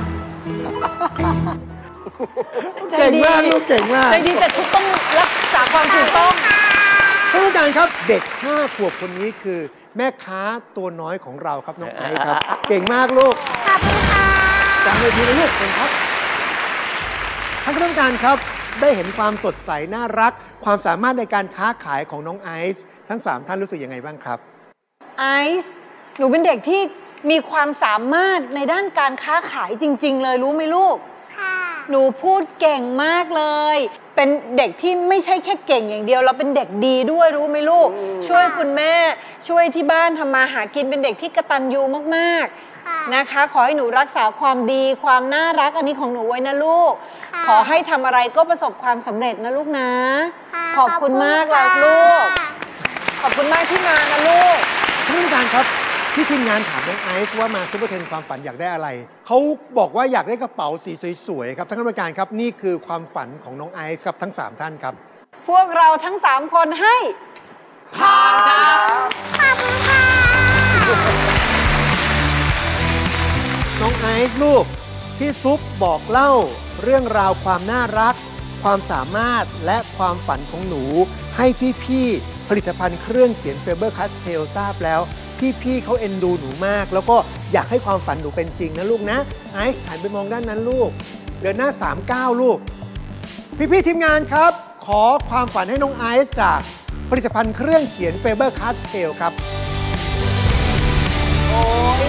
เก่งมากลูกเก่งมากใจดีแต่ทุกต้องรักษาความถูกต้องท่านผู้การครับเด็กห้าขวบคนนี้คือแม่ค้าตัวน้อยของเราครับน้องไอซ์ครับเก่งมากลูกขอบคุณค่ะจำเลยทีนะลูกเก่งครับท่านผู้การครับได้เห็นความสดใสน่ารักความสามารถในการค้าขายของน้องไอซ์ทั้งสามท่านรู้สึกยังไงบ้างครับไอซ์หนูเป็นเด็กที่มีความสามารถในด้านการค้าขายจริงๆเลยรู้ไหมลูกค่ะหนูพูดเก่งมากเลยเป็นเด็กที่ไม่ใช่แค่เก่งอย่างเดียวเราเป็นเด็กดีด้วยรู้ไหมลูกช่วยคุณแม่ช่วยที่บ้านทำมาหากินเป็นเด็กที่กตัญญูมากๆนะคะขอให้หนูรักษาความดีความน่ารักอันนี้ของหนูไว้นะลูกขอให้ทำอะไรก็ประสบความสำเร็จนะลูกนะขอบคุณมากรักลูกขอบคุณมากที่มานะลูกท่านผู้การครับที่ทีมงานถามน้องไอซ์ว่ามาซุปเปอร์เทนความฝันอยากได้อะไรเขาบอกว่าอยากได้กระเป๋าสีสวยๆครับท่านผู้การครับนี่คือความฝันของน้องไอซ์ครับทั้งสามท่านครับพวกเราทั้งสามคนให้ผ่านครับขอบคุณค่ะน้องไอซ์ลูกที่ซุปบอกเล่าเรื่องราวความน่ารักความสามารถและความฝันของหนูให้พี่ๆผลิตภัณฑ์เครื่องเขียนเฟเบอร์คาสเทลทราบแล้วพี่ๆเขาเอ็นดูหนูมากแล้วก็อยากให้ความฝันหนูเป็นจริงนะลูกนะไอซ์หันไปมองด้านนั้นลูกเดินหน้าสามสิบเก้าลูกพี่ๆทีมงานครับขอความฝันให้น้องไอซ์จากผลิตภัณฑ์เครื่องเขียนเฟเบอร์คาสเทลครับโอ้ย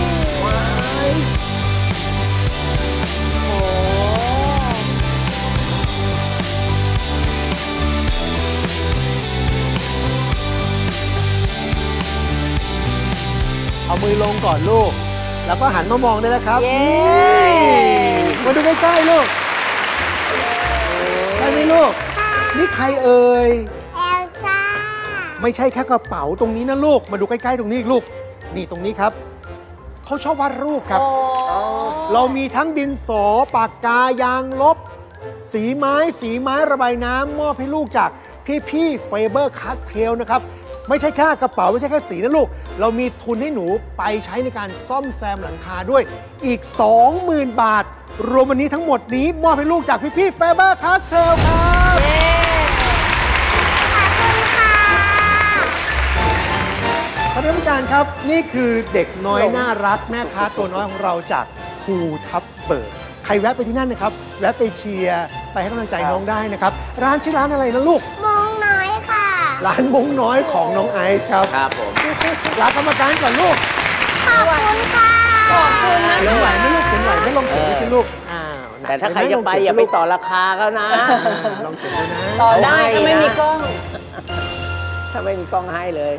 เอามือลงก่อนลูกแล้วก็หันมามองได้แล้วครับมาดูใกล้ๆลูกได้ไหมลูกนี่ใครเอ่ยเอลซ่าไม่ใช่แค่กระเป๋าตรงนี้นะลูกมาดูใกล้ๆตรงนี้อีกลูกนี่ตรงนี้ครับเขาชอบวาดรูปครับเรามีทั้งดินสอปากกายางลบสีไม้สีไม้ระบายน้ำมอบให้ลูกจากพี่ๆเฟเบอร์คาสเทลนะครับไม่ใช่แค่กระเป๋าไม่ใช่แค่สีนะลูกเรามีทุนให้หนูไปใช้ในการซ่อมแซมหลังคาด้วยอีก สองหมื่น บาทรวมวันนี้ทั้งหมดนี้มอบให้ลูกจากพี่ๆ Faber Castell ครับท่านผู้การครับนี่คือเด็กน้อยน่ารักแม่ค้าตัวน้อยของเราจากภูทับเบิกใครแวะไปที่นั่นนะครับแวะไปเชียร์ไปให้กำลังใจน้องได้นะครับร้านชื่อร้านอะไรนะลูกมงน้อยค่ะร้านมงน้อยของน้องไอซ์ครับครับผมลากรรมการก่อนลูกขอบคุณค่ะขอบคุณนะเขียนไหวไม่ลูกเขียนไหวไม่ลองเขียนดูสิลูกอ้าวแต่ถ้าใครจะไปอย่าไปต่อราคาเขานะลองเขียนดูนะต่อได้ถ้าไม่มีกล้องถ้าไม่มีกล้องให้เลย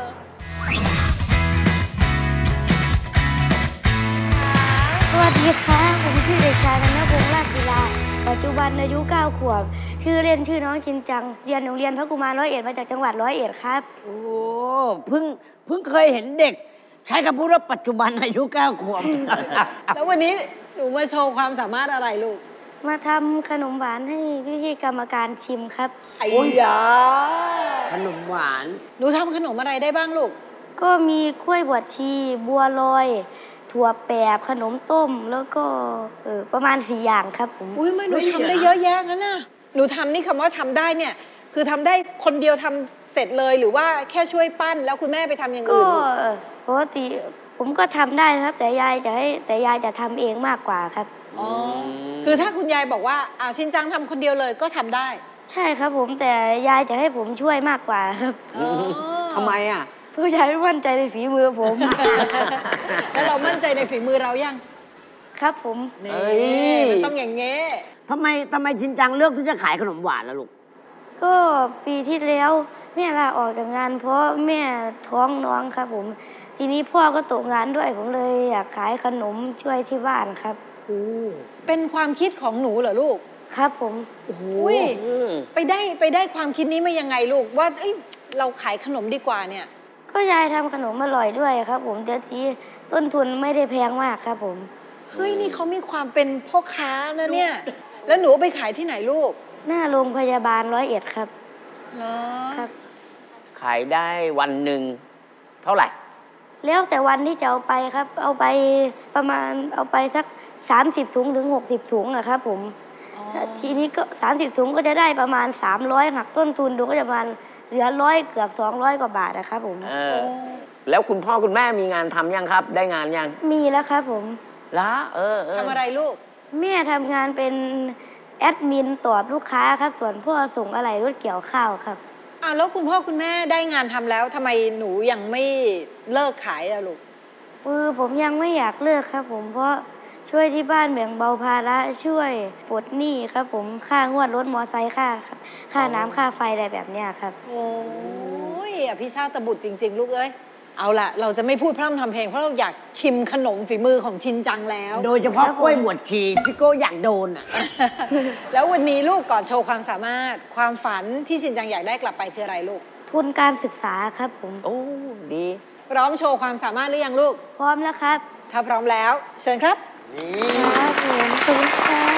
สวัสดีค่ะผมชื่อเด็กชายธนพงษ์ราชศิลาปัจจุบันอายุเก้าขวบชื่อเล่นชื่อน้องชินจังเรียนโรงเรียนพระกุมารร้อยเอ็ดมาจากจังหวัดร้อยเอ็ดครับโอ้เพิ่งเพิ่งเคยเห็นเด็กใช้คำพูดว่าปัจจุบันอายุเก้าขวบแล้ววันนี้หนูมาโชว์ความสามารถอะไรลูกมาทำขนมหวานให้พี่ๆกรรมการชิมครับไอ้ยาขนมหวานหนูทำขนมอะไรได้บ้างลูกก็มีกล้วยบวชชีบัวลอยถั่วแปบขนมต้มแล้วก็เออประมาณสี่อย่างครับผมอุ้ยไม่หนูทำได้เยอะแยะงั้นน่ะหนูทำนี่คำว่าทำได้เนี่ยคือทำได้คนเดียวทำเสร็จเลยหรือว่าแค่ช่วยปั้นแล้วคุณแม่ไปทำอย่างอื่นก็ปกติผมก็ทำได้ครับแต่ยายจะให้แต่ยายจะทำเองมากกว่าครับอ๋อคือถ้าคุณยายบอกว่าอ้าวชินจังทำคนเดียวเลยก็ทำได้ใช่ครับผมแต่ยายจะให้ผมช่วยมากกว่าครับทำไมอ่ะผู้ชายไม่มั่นใจในฝีมือผมแล้วเรามั่นใจในฝีมือเรายังครับผมนี่มันต้องอย่างเงี้ยทำไมทำไมชินจังเลือกที่จะขายขนมหวานล่ะลูกก็ปีที่แล้วแม่ลาออกจากงานเพราะแม่ท้องน้องครับผมทีนี้พ่อก็ตกงานด้วยผมเลยอยากขายขนมช่วยที่บ้านครับเป็นความคิดของหนูเหรอลูกครับผมโอ้โหไปได้ไปได้ความคิดนี้มายังไงลูกว่าเอ้ยเราขายขนมดีกว่าเนี่ยก็ยายทำขนมอร่อยด้วยครับผมแต่ทีต้นทุนไม่ได้แพงมากครับผมเฮ้ยนี่เขามีความเป็นพ่อค้านะเนี่ยแล้วหนูไปขายที่ไหนลูกหน้าโรงพยาบาลร้อยเอ็ดครับเหรอครับขายได้วันหนึ่งเท่าไหร่แล้วแต่วันที่จะเอาไปครับเอาไปประมาณเอาไปสักสามสิบถุงถึงหกสิบถุงนะครับผมทีนี้ก็สามสิบถุงก็จะได้ประมาณสามร้อยหักต้นทุนดูก็จะประมาณเหลือร้อยเกือบสองร้อยกว่าบาทนะครับผมแล้วคุณพ่อคุณแม่มีงานทำยังครับได้งานยังมีแล้วครับผมละเออทำอะไรลูกแม่ทำงานเป็นแอดมินตอบลูกค้าครับส่วนพ่อส่งอะไรรถเกี่ยวข้าวครับอ้าวแล้วคุณพ่อคุณแม่ได้งานทำแล้วทำไมหนูยังไม่เลิกขายอะลูกเออผมยังไม่อยากเลิกครับผมเพราะช่วยที่บ้านแบ่งเบาภาระช่วยปลดหนี้ครับผมค่างวดรถมอไซค์ค่าค่าน้ำค่าไฟอะไรแบบเนี้ยครับโอ้ยอภิชาติบุตรจริงๆลูกเอ้ยเอาล่ะเราจะไม่พูดพร่ำทำเพลงเพราะเราอยากชิมขนมฝีมือของชินจังแล้วโดยเฉพาะกล้วยบวชชีพี่โก้อยากโดนอ่ะแล้ววันนี้ลูกก่อนโชว์ความสามารถความฝันที่ชินจังอยากได้กลับไปคืออะไรลูกทุนการศึกษาครับผมโอ้ดีพร้อมโชว์ความสามารถหรือยังลูกพร้อมแล้วครับถ้าพร้อมแล้วเชิญครับครับผมขอบคุณครับ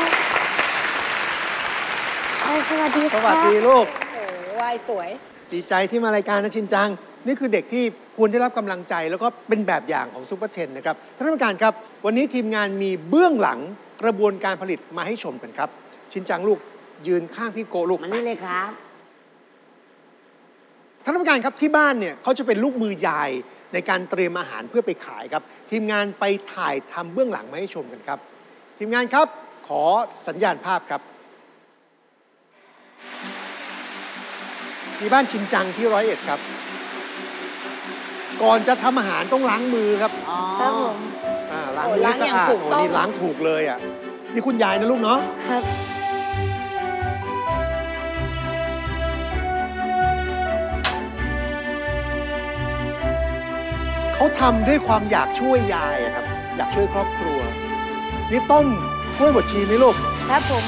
สวัสดีครับสวัสดีลูกโอ้วายสวยดีใจที่มารายการนะชินจังนี่คือเด็กที่ควรได้รับกำลังใจแล้วก็เป็นแบบอย่างของซุปเปอร์เทนนะครับท่านผู้การครับวันนี้ทีมงานมีเบื้องหลังกระบวนการผลิตมาให้ชมกันครับชินจังลูกยืนข้างพี่โกลูกมานี่เลยครับท่านผู้การครับที่บ้านเนี่ยเขาจะเป็นลูกมือยายในการเตรียมอาหารเพื่อไปขายครับทีมงานไปถ่ายทำเบื้องหลังมาให้ชมกันครับทีมงานครับขอสัญญาณภาพครับที่บ้านชินจังที่ร้อยเอ็ดครับก่อนจะทำอาหารต้องล้างมือครับครับผมล้างมือให้สะอาดโอ้นี่ล้างถูกเลยอ่ะนี่คุณยายนะลูกเนาะครับเขาทำด้วยความอยากช่วยยายครับอยากช่วยครอบครัวนี่ต้มกล้วยบวชชีไหมลูกครับผม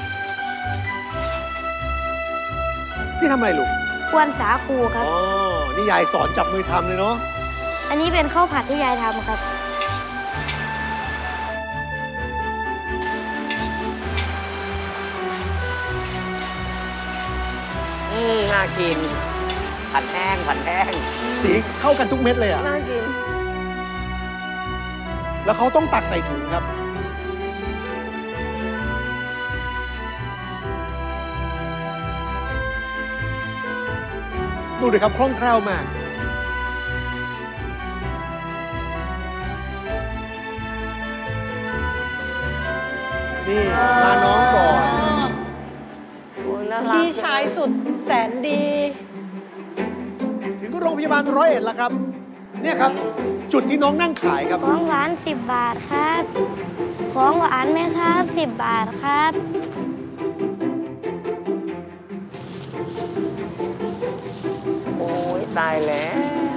นี่ทำอะไรลูกกวนสาคูครับอ๋อนี่ยายสอนจับมือทำเลยเนาะอันนี้เป็นข้าวผัดที่ยายทำครับอืมน่ากินผัดแห้งผัดแห้งสีเข้ากันทุกเม็ดเลยอ่ะน่ากินแล้วเขาต้องตักใส่ถุงครับดูดิครับคล่องแคล่วมากนี่มาน้องก่อนพี่ชายสุดแสนดีถึงโรงพยาบาลร้อยเอ็ดแล้วครับเนี่ยครับจุดที่น้องนั่งขายครับของหวานสิบบาทครับของหวานไหมครับสิบบาทครับโอ้ยตายแล้ว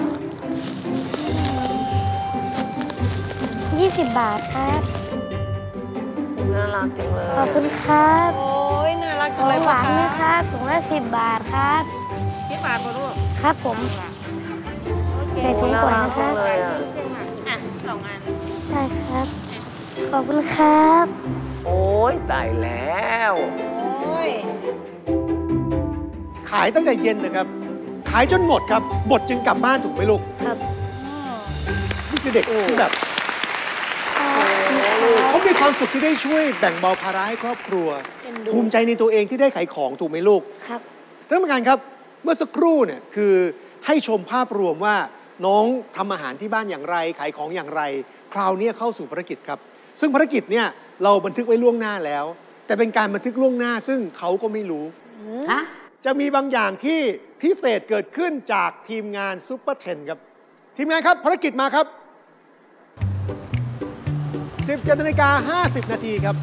ยี่สิบบาทครับน่ารักจังเลยขอบคุณครับโอ้ยน่ารักขจัอง งเลยหวานไหมครับถุงละสิบบาทครับสิบบาทพอลูกครับผมใส่ถุงก่อนนะครับอ่ะสองอันได้ครับขอบคุณครับโอ้ยตายแล้วโอ้ยขายตั้งแต่เย็นนะครับขายจนหมดครับหมดจึงกลับบ้านถูกไหมลูกครับนี่คือเด็กที่แบบเขามีความสุขที่ได้ช่วยแบ่งเบาภาระให้ครอบครัวภูมิใจในตัวเองที่ได้ขายของถูกไหมลูกครับท่านผู้การครับเมื่อสักครู่เนี่ยคือให้ชมภาพรวมว่าน้องทำอาหารที่บ้านอย่างไรขายของอย่างไร คราวนี้เข้าสู่ภารกิจครับซึ่งภารกิจเนี่ยเราบันทึกไว้ล่วงหน้าแล้ว แต่เป็นการบันทึกล่วงหน้าซึ่งเขาก็ไม่รู้จะมีบางอย่างที่พิเศษเกิดขึ้นจากทีมงานซุปเปอร์เทนครับทีมงานครับภารกิจมาครับสิบเจ็ดนาฬิกาห้าสิบนาทีครับ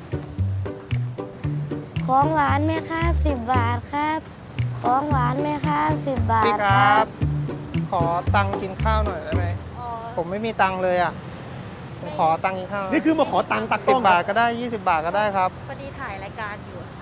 ของหวานไหมครับสิบบาทครับของหวานไหมครับสิบบาทพี่ครับ ขอตังค์กินข้าวหน่อยได้ไหมผมไม่มีตังค์เลยอ่ะผมขอตังค์กินข้าวนี่คือมาขอตังค์ตักสิต้บองบาทก็ได้ยี่สิบบาทก็ได้ครับพอดีถ่ายรายการอยู่ค่ะ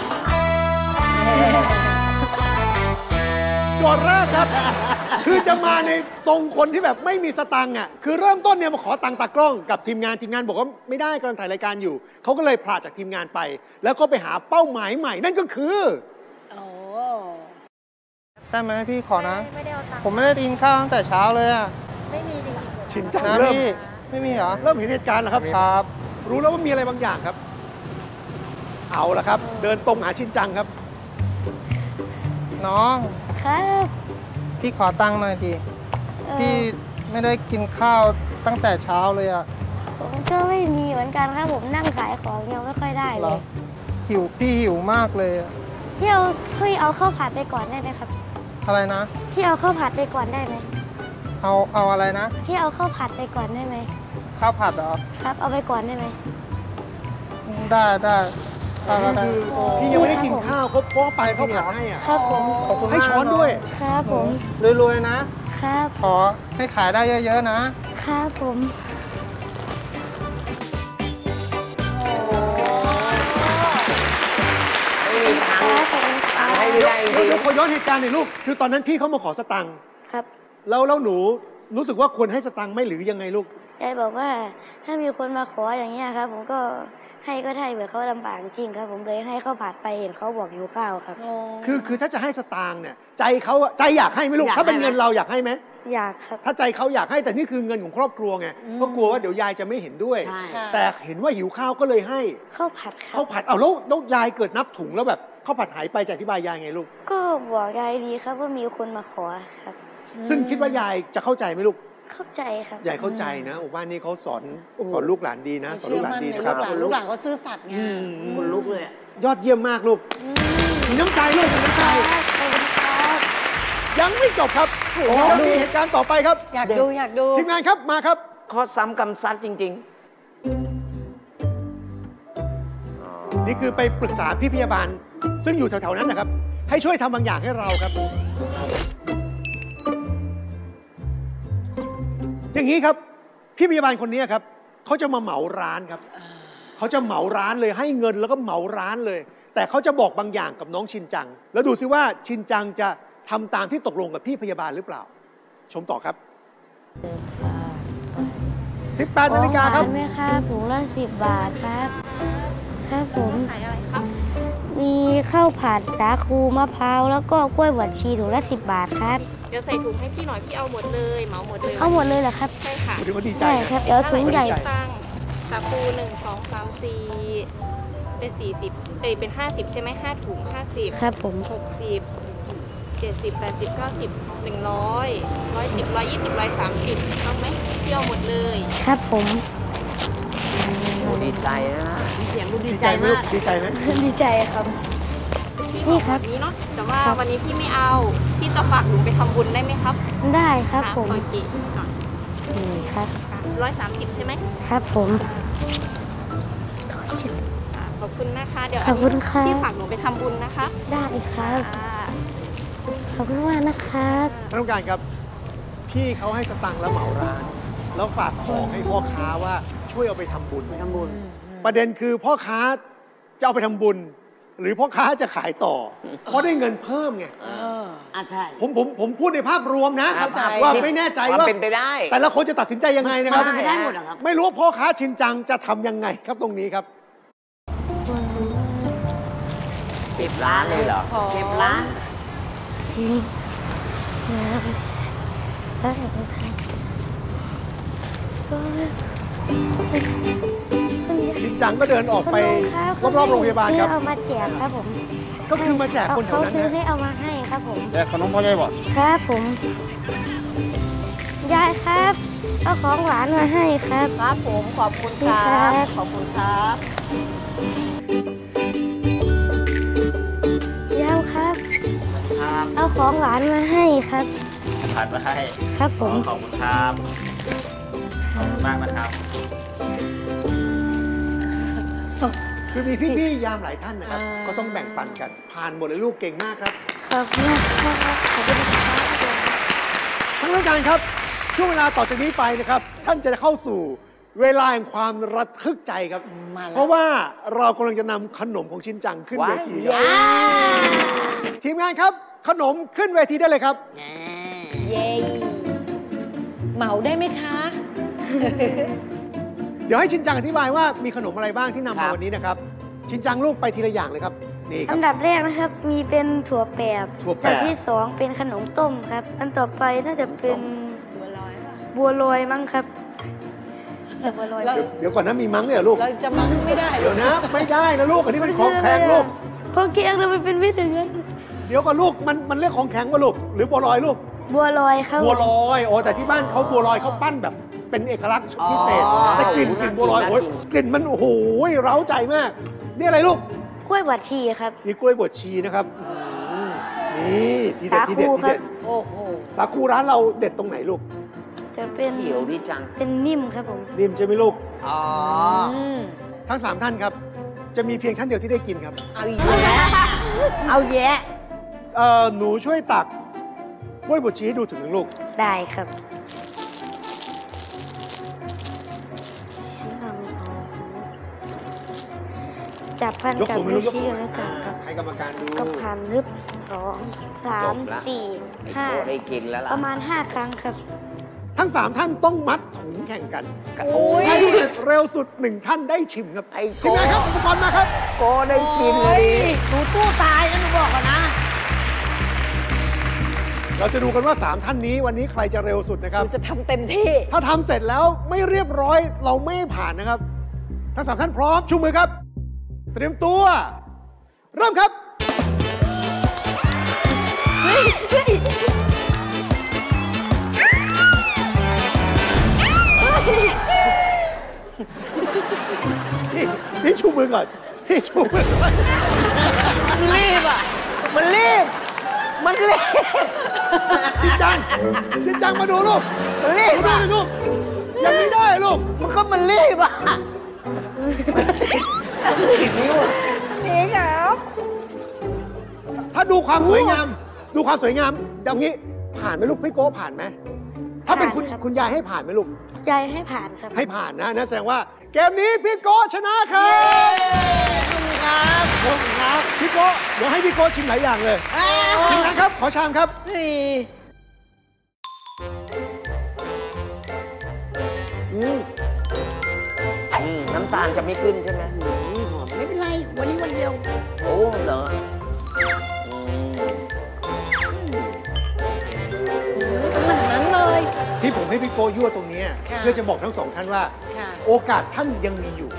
โจทย์แรกครับ คือจะมาในทรงคนที่แบบไม่มีสตังค์อ่ะคือเริ่มต้นเนี่ยมาขอตังค์ตากล้องกับทีมงานทีมงานบอกว่าไม่ได้กำลังถ่ายรายการอยู่เขาก็เลยพลาดจากทีมงานไป แล้วก็ไปหาเป้าหมายใหม่นั่นก็คือโอ้ได้ไหมพี่ขอนะไม่ได้เอาตังค์ผมไม่ได้กินข้าวตั้งแต่เช้าเลยอ่ะไม่มีจริงๆชินจังนะเริ่มพี่ไม่มีเหรอเริ่มเห็นเหตุการณ์แล้วครับครับรู้แล้วว่ามีอะไรบางอย่างครับ เอาละครับ เดินตรงหาชินจังครับน้องครับพี่ขอตังค์หน่อยดิเอ่อพี่ไม่ได้กินข้าวตั้งแต่เช้าเลยอ่ะผมก็ไม่มีเหมือนกันครับผมนั่งขายของยังไม่ค่อยได้เหเลรอย หิวพี่หิวมากเลยอะพี่เอาพี่เอาข้าวผัดไปก่อนได้ไหมครับอะไรนะพี่เอาข้าวผัดไปก่อนได้ไหมเอาเอาอะไรนะพี่เอาข้าวผัดไปก่อนได้ไหมข้าวผัดเหรอครับเอาไปก่อนได้ไหมได้ได้ได้ได้คือพี่ยังไม่ได้กินข้าวเขาเพราะไปเขาผัดให้อ่ะครับผมขอบคุณให้มากช้อนด้วยครับผมรวยๆนะครับขอให้ขายได้เยอะๆนะครับผมไม่มีตังคค์รับผมตังค์ให้ไม่ได้จริงเดี๋ยวขอย้อนเหตุการณ์หน่อยลูก คือตอนนั้นพี่เขามาขอสตังค์ครับแล้วแล้วหนูรู้สึกว่าควรให้สตังค์ไหมหรือยังไงลูกยายบอกว่าถ้ามีคนมาขออย่างเงี้ยครับ ผมก็ให้ก็ได้เหมือนเขาลำบากจริงครับ ผมเลยให้ข้าวผัดไปเห็นเขาบอกหิวข้าวครับคือคือถ้าจะให้สตางค์เนี่ยใจเขาอะใจอยากให้ไหมลูก ถ้าเป็นเงินเราอยากให้ไหมอยากครับถ้าใจเขาอยากให้แต่นี่คือเงินของครอบครัวไงก็กลัวว่าเดี๋ยวยายจะไม่เห็นด้วยใช่แต่เห็นว่าหิวข้าวก็เลยให้ข้าวผัดครัข้าบวผัดเอาแล้วแล้วยายเกิดนับถุงแล้วแบบข้าวผัดหายไปจะอธิบายยายไงลูกก็บอกยายดีครับว่ามีคนมาขอครับซึ่งคิดว่ายายจะเข้าใจไหมลูกเข้าใจครับยายเข้าใจนะโอ้บ้านนี้เขาสอนสอนลูกหลานดีนะสอนลูกหลานดีในนะคลูรับกหลานลูกหลานเขาซื่อสัตย์ไงอืมคนลุกเลยอะยอดเยี่ยมมากลูกมีน้ำใจลูกมีน้ำใจขอบคุณครับยังไม่จบครับเรามีเหตุการณ์ต่อไปครับอยากดูอยากดูทีมงานครับมาครับข้อซ้ำกำซัดจริงนี่คือไปปรึกษาพี่พยาบาล ซึ่งอยู่แถวๆนั้นนะครับ ให้ช่วยทำบางอย่างให้เราครับ อย่างนี้ครับ พี่พยาบาลคนนี้ครับเขาจะมาเหมาร้านครับเขาจะเหมาร้านเลยให้เงินแล้วก็เหมาร้านเลย แต่เขาจะบอกบางอย่างกับน้องชินจัง แล้วดูซิว่าชินจังจะทำตามที่ตกลงกับพี่พยาบาลหรือเปล่า ชมต่อครับ สิบแปดนาฬิกาครับของหวานไหมครับถุงละสิบบาทครับ ครับผมขายอะไรครับมีมีข้าวผัดสาคูมะพร้าวแล้วก็กล้วยบวชชีถุงละสิบบาทครับเดี๋ยวใส่ถุงให้พี่หน่อยพี่เอาหมดเลยเหมาหมดเลยเอาหมดเลยเหรอครับใช่ค่ะถือว่าดีใจครับเดี๋ยวถุงใหญ่ตั้งสาคูหนึ่งสองสามสี่เป็นสี่สิบเอ้ยเป็นห้าสิบใช่ไหมห้าถุงห้าสิบครับผมหกสิบเจ็ดสิบแปดสิบเก้าสิบหนึ่งร้อยร้อยสิบร้อยยี่สิบร้อยสามสิบเอาไหมพี่เอาหมดเลยครับผมดีใจนะเสียงดูดีใจมากดีใจไหมดีใจครับนี่ครับนี้เนาะแต่ว่าวันนี้พี่ไม่เอาพี่จะฝากหนูไปทำบุญได้ไหมครับได้ครับผมโอเคนี่ครับร้อยสามสิบใช่ไหมครับผมขอบคุณนะคะเดี๋ยวขอบคุณค่ะพี่ฝากหนูไปทำบุญนะคะได้ครับขอบคุณมากนะครับท่านผู้การครับพี่เขาให้สตังค์แล้วเหมาร้านแล้วฝากของให้พ่อค้าว่าช่วยเอาไปทำบุญไปทำบุญประเด็นคือพ่อค้าจะเอาไปทำบุญหรือพ่อค้าจะขายต่อเพราะได้เงินเพิ่มไงอ่าใช่ผมผมผมพูดในภาพรวมนะว่าไม่แน่ใจว่าเป็นไปได้แต่ละคนจะตัดสินใจยังไงนะครับไม่รู้ว่าพ่อค้าชินจังจะทำยังไงครับตรงนี้ครับเก็บร้านเลยเหรอเก็บร้านชินจังก็เดินออกไปรอบๆโรงพยาบาลครับเอามาแจกครับผมก็คือมาแจกคนแถวนั้นนะเขาซื้อให้เอามาให้ครับผมแจกขนมพ่อใหญ่บ่ครับผมยายครับเอาของหวานมาให้ครับครับผมขอบคุณครับขอบคุณครับยายครับเอาของหวานมาให้ครับผัดมาให้ครับผมขอบคุณครับขอบคุณมากนะครับคือมีพี่ๆยามหลายท่านนะครับก็ต้องแบ่งปันกันผ่านหมดเลยลูกเก่งมากครับขอบคุณครับขอบคุณครับท่านผู้การครับช่วงเวลาต่อจากนี้ไปนะครับท่านจะเข้าสู่เวลาแห่งความระทึกใจครับเพราะว่าเรากำลังจะนำขนมของชินจังขึ้นเวทีครับทีมงานครับขนมขึ้นเวทีได้เลยครับเย้เหมาได้ไหมคะเดี๋ยวให้ชินจังอธิบายว่ามีขนมอะไรบ้างที่นำมาวันนี้นะครับชินจังลูกไปทีละอย่างเลยครับนี่ครับอันดับแรกนะครับมีเป็นถั่วแปบอันที่สองเป็นขนมต้มครับอันต่อไปน่าจะเป็นบัวลอยบัวลอยมั้งครับบัวลอยเดี๋ยวก่อนนะมีมั้งเนี่ยลูกเราจะมั้งไม่ได้เดี๋ยวนะไม่ได้นะลูกอันนี้มันของแข็งลูกของแข็งเรามันเป็นไม่ถึงนั้นเดี๋ยวก่อนลูกมันมันเรียกของแข็งว่าลูกหรือบัวลอยลูกบัวลอยครับบัวลอยโอ้แต่ที่บ้านเขาบัวลอยเขาปั้นแบบเป็นเอกลักษณ์พิเศษแต่กลิ่นกลิ่นบัวลอยโอ้ยกลิ่นมันโอ้โหเร้าใจมากนี่อะไรลูกกล้วยบวชชีครับนี่กล้วยบวชชีนะครับนี่ทีเด็ดทีเด็ดทีเด็ดโอ้โหสาคูร้านเราเด็ดตรงไหนลูกจะเป็นเขียวดีจังเป็นนิ่มครับผมนิ่มใช่ไหมลูกอ๋อทั้งสามท่านครับจะมีเพียงท่านเดียวที่ได้กินครับเอาแยะเอาแยะเอ่อหนูช่วยตักกล้วยบวชชีให้ดูถึงหนึ่งลูกได้ครับจับพันกับมือชี้แล้วกันกับให้กรรมการดูกับพันลึบสองสามสี่ห้าได้กินแล้วล่ะประมาณห้าครั้งครับทั้งสามท่านต้องมัดถุงแข่งกันให้เสร็จเร็วสุดหนึ่งท่านได้ชิมครับทีมงานครับอุปกรณ์มาครับโกได้กินเลยหนูตู้ตายนะหนูบอกก่อนนะเราจะดูกันว่าสามท่านนี้วันนี้ใครจะเร็วสุดนะครับจะทำเต็มที่ถ้าทำเสร็จแล้วไม่เรียบร้อยเราไม่ผ่านนะครับทั้งสามท่านพร้อมชูมือครับเตรียมตัวเริ่มครับพี่พี่ชูมือก่อนพี่ชูมือก่อนมันรีบอ่ะมันรีบมันรีบชินจังชินจังมาดูลูกมันรีบมาดูลูกยังไม่ได้ลูกมันก็มันรีบอ่ะนี่ครับถ้าดูความสวยงามดูความสวยงามอย่างนี้ผ่านไหมลูกพี่โก้ผ่านไหมถ้าเป็นคุณคุณยายให้ผ่านไหมลูกยายให้ผ่านครับให้ผ่านนะนั่นแสดงว่าเกมนี้พี่โก้ชนะครับครับผมครับพี่โก้เดี๋ยวให้พี่โก้ชิมหลายอย่างเลยชิมนะครับขอชามครับอืมน้ำตาลจะไม่ขึ้นใช่ไหมไม่เป็นไรวันนี้วันเดียวโอ้เหรอขนาดนั้นเลยที่ผมให้พี่โกยั่วตรงนี้เพื่อจะบอกทั้งสองท่านว่าโอกาสท่านยังมีอยู่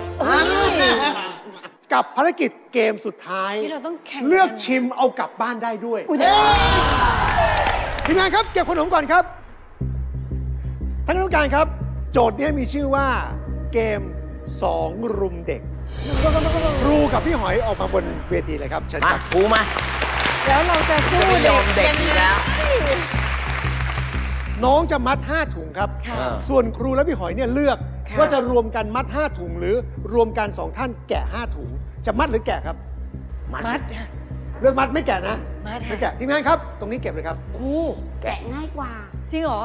กับภารกิจเกมสุดท้ายที่เราต้องแข่งเลือกชิมเอากลับบ้านได้ด้วยทีมงานครับเก็บขนมก่อนครับท่านกรรมการครับโจทย์นี้มีชื่อว่าเกมสองรุมเด็กครูกับพี่หอยออกมาบนเวทีเลยครับเชิญครับครูมาแล้วเราจะสู้ไม่ยอมเด็กอีกแล้วน้องจะมัดห้าถุงครับส่วนครูและพี่หอยเนี่ยเลือกว่าจะรวมกันมัดห้าถุงหรือรวมกันสองท่านแกะห้าถุงจะมัดหรือแกะครับมัดเลือกมัดไม่แกะนะไม่แกะทีมงานครับตรงนี้เก็บเลยครับครูแกะง่ายกว่าจริงเหรอ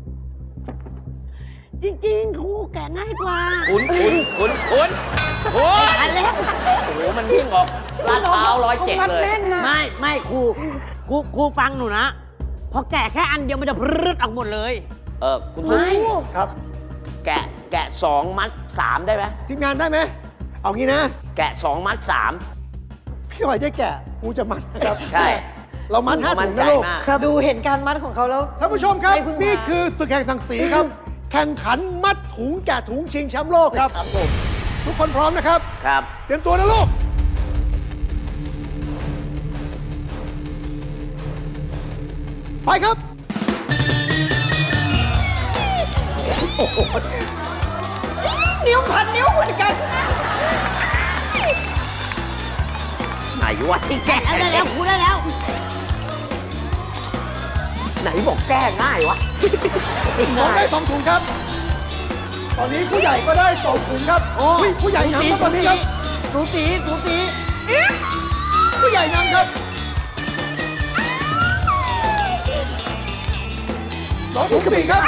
จริงๆครูแกะง่ายกว่าคุณคุณคุณคุณคุณอันเล็กโอ้โหมันวิ่งออกลาดเท้าร้อยเจ็ดเลยไม่ไม่ครูครูครูฟังหนูนะพอแกะแค่อันเดียวมันจะพรึดออกหมดเลยเออคุณช่วยครับแกะแกะสองมัดสามได้ไหมทีมงานได้ไหมเอางี้นะแกะสองมัดสามพี่หอยจะแกะกูจะมัดนะครับใช่เรามัดห้าถุงนะลูกดูเห็นการมัดของเขาแล้วท่านผู้ชมครับนี่คือศึกแห่งศักดิ์ศรีครับแข่งขันมัดถุงแกะถุงชิงแชมป์โลกครับครับผมทุกคนพร้อมนะครับครับเตรียมตัวนะลูกไปครับโอ้โหนิ้วพันนิ้วเหมือนกันไหนวะที่แก้ได้แล้วครูได้แล้วไหนบอกแก้ง่ายวะผมได้สองถุงครับตอนนี้ผู้ใหญ่ก็ได้สองถุงครับโอ้ยผู้ใหญ่นำครับตอนนี้ครับตูตีตูตีผู้ใหญ่นำครับสองถุงสี่ครับ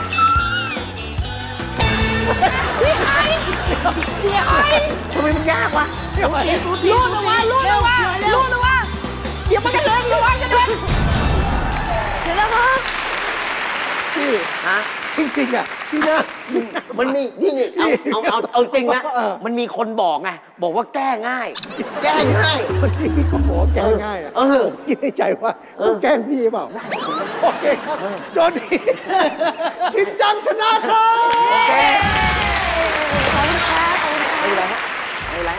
พี่ไอ้พี่ไอ้ทำไมมันยากวะตูตีตูตีลูกระวังลูกระวังลูกระวังเดี๋ยวมันจะเดินระวังจะเดินเดี๋ยวแล้วครับพี่ฮะจริงๆอ่ะพี่นะมันมีนี่นี่เอาเอาเอาเอาจริงนะมันมีคนบอกไงบอกว่าแก้ง่ายแก้ง่ายเมื่อกี้พี่ก็บอกแก้ง่ายอ่ะเออคิดในใจว่าแก้พี่เปล่าโอเคครับโจทย์นี้ชินจังชนะครับโอเคขอบคุณครับไม่เป็นไรฮะไม่เป็นไร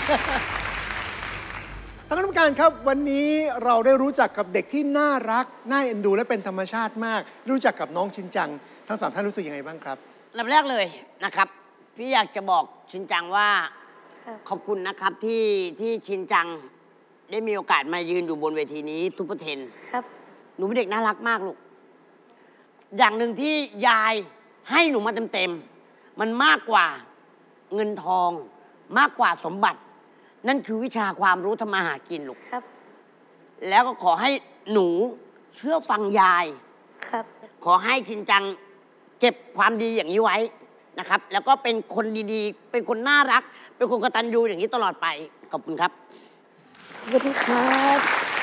ท่านกรรมการครับวันนี้เราได้รู้จักกับเด็กที่น่ารักน่าเอ็นดูและเป็นธรรมชาติมากรู้จักกับน้องชินจังทั้งสามท่านรู้สึกยังไงบ้างครับลำแรกเลยนะครับพี่อยากจะบอกชินจังว่าขอบคุณนะครับที่ที่ชินจังได้มีโอกาสมายืนอยู่บนเวทีนี้ทุกประเทนครับหนูเป็นเด็กน่ารักมากลูกอย่างหนึ่งที่ยายให้หนูมาเต็มๆมันมากกว่าเงินทองมากกว่าสมบัตินั่นคือวิชาความรู้ทำมาหากินลูกครับแล้วก็ขอให้หนูเชื่อฟังยายครับขอให้ชินจังเก็บความดีอย่างนี้ไว้นะครับแล้วก็เป็นคนดีๆเป็นคนน่ารักเป็นคนกตัญญูอย่างนี้ตลอดไปขอบคุณครับขอบคุณครับ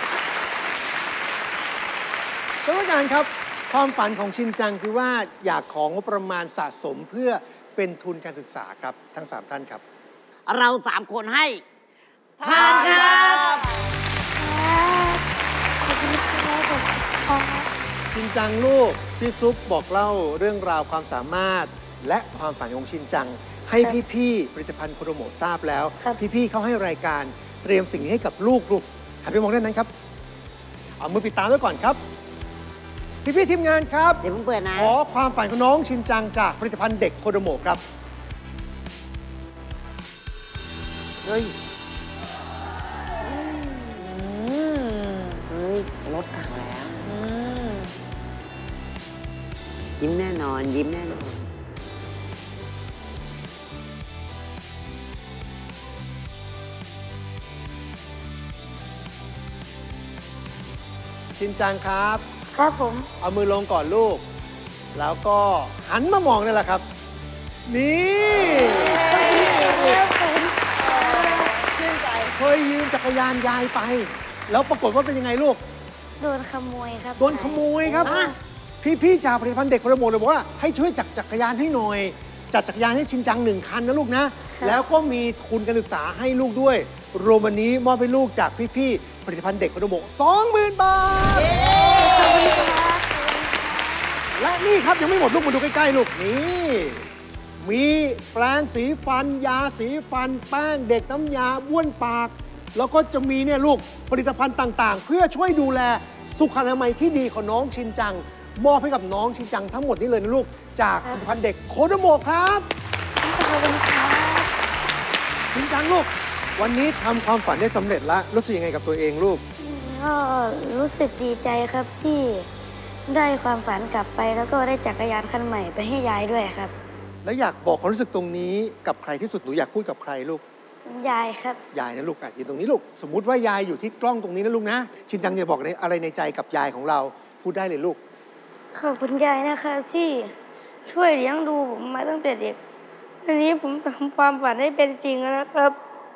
ท่านผู้การครับความฝันของชินจังคือว่าอยากของงบประมาณสะสมเพื่อเป็นทุนการศึกษาครับทั้งสามท่านครับเราสามคนให้ผ่านครับชินจังลูกพี่ซุปบอกเล่าเรื่องราวความสามารถและความฝันของชินจังให้พี่ๆผลิตภัณฑ์โคโดโมะทราบแล้วพี่ๆเขาให้รายการเตรียมสิ่งนี้ให้กับลูกลูกหันไปมองด้านนั้นครับเอามือปิดตาไว้ก่อนครับพี่ๆทีมงานครับเดี๋ยวผมเปิดนะขอความฝันของน้องชินจังจากผลิตภัณฑ์เด็กโคโดโมะครับเฮ้ยเฮ้ยรถถังแล้วยิ้มแน่นอนยิ้มแน่นอนชินจังครับครับผมเอามือลงก่อนลูกแล้วก็หันมามองนี่แหละครับนี่เคยยืมจักรยานยายไปแล้วปรากฏว่าเป็นยังไงลูกโดนขโมยครับโดนขโมยครับพี่ๆจากผลิตภัณฑ์เด็กโปรโมทเลยบอกว่าให้ช่วยจัดจักรยานให้หน่อยจัดจักรยานให้ชินจังหนึ่งคันนะลูกนะแล้วก็มีทุนการศึกษาให้ลูกด้วยรวมวันนี้มอบให้ลูกจากพี่ๆผลิตภัณฑ์เด็กโคโดโมะ สองหมื่น บาทและนี่ครับยังไม่หมดลูกมาดูใกล้ๆลูกนี่มีแปรงสีฟันยาสีฟันแป้งเด็กน้ำยาบ้วนปากแล้วก็จะมีเนี่ยลูกผลิตภัณฑ์ต่างๆเพื่อช่วยดูแลสุขอนามัยที่ดีของน้องชินจังมอบให้กับน้องชินจังทั้งหมดนี้เลยนะลูกจากผลิตภัณฑ์เด็กโคโดโมะครับขอบคุณครับชินจังลูกวันนี้ทำความฝันได้สำเร็จแล้วรู้สึกยังไงกับตัวเองลูกก็รู้สึกดีใจครับที่ได้ความฝันกลับไปแล้วก็ได้จักรยานคันใหม่ไปให้ยายด้วยครับแล้วอยากบอกความรู้สึกตรงนี้กับใครที่สุดหนูอยากพูดกับใครลูกยายครับยายนะลูกอ่ะยืนตรงนี้ลูกสมมุติว่ายายอยู่ที่กล้องตรงนี้นะลูกนะชินจังจะบอกอะไรในใจกับยายของเราพูดได้เลยลูกขอบคุณยายนะครับที่ช่วยเลี้ยงดูผมมาตั้งแต่เด็กวันนี้ผมทำความฝันให้เป็นจริงแล้วครับ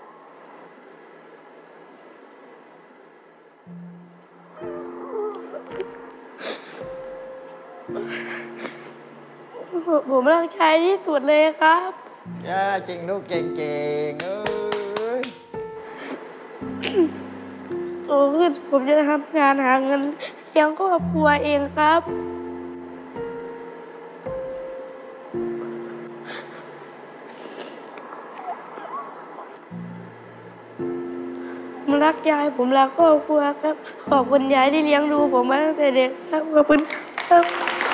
ผมรักชายที่สุดเลยครับย่าจริงลูกเก่งๆเอ้ยโตขึ้นผมจะทำงานหาเงินเลี้ยงครอบครัวเองครับผมรักยายผมรักครอบครัวครับขอบคุณยายที่เลี้ยงดูผมมาตั้งแต่เด็กครับขอบคุณครับ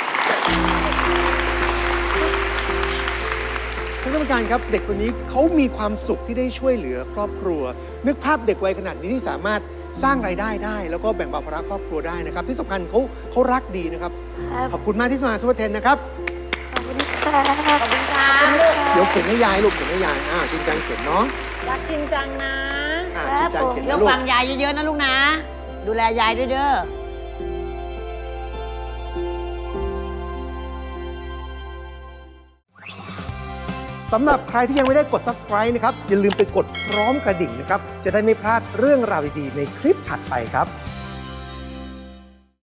ท่านกรรมการครับเด็กคนนี้เขามีความสุขที่ได้ช่วยเหลือครอบครัวนึกภาพเด็กวัยขนาดนี้ที่สามารถสร้างรายได้ได้แล้วก็แบ่งเบาภาระครอบครัวได้นะครับที่สำคัญเขาเขารักดีนะครับขอบคุณมากที่มาซุปเปอร์เทนนะครับขอบคุณค่ะขอบคุณค่ะเดี๋ยวเขียนให้ยายลูกเขียนให้ยายอ้าวชินจังเขียนเนาะรักชินจังนะอ่าชินจังเขียนนะลูกเดี๋ยวฟังยายเยอะๆนะลูกนะดูแลยายด้วยเด้อสำหรับใครที่ยังไม่ได้กด ซับสไครบ์ นะครับอย่าลืมไปกดพร้อมกระดิ่งนะครับจะได้ไม่พลาดเรื่องราวดีๆในคลิปถัดไปครับ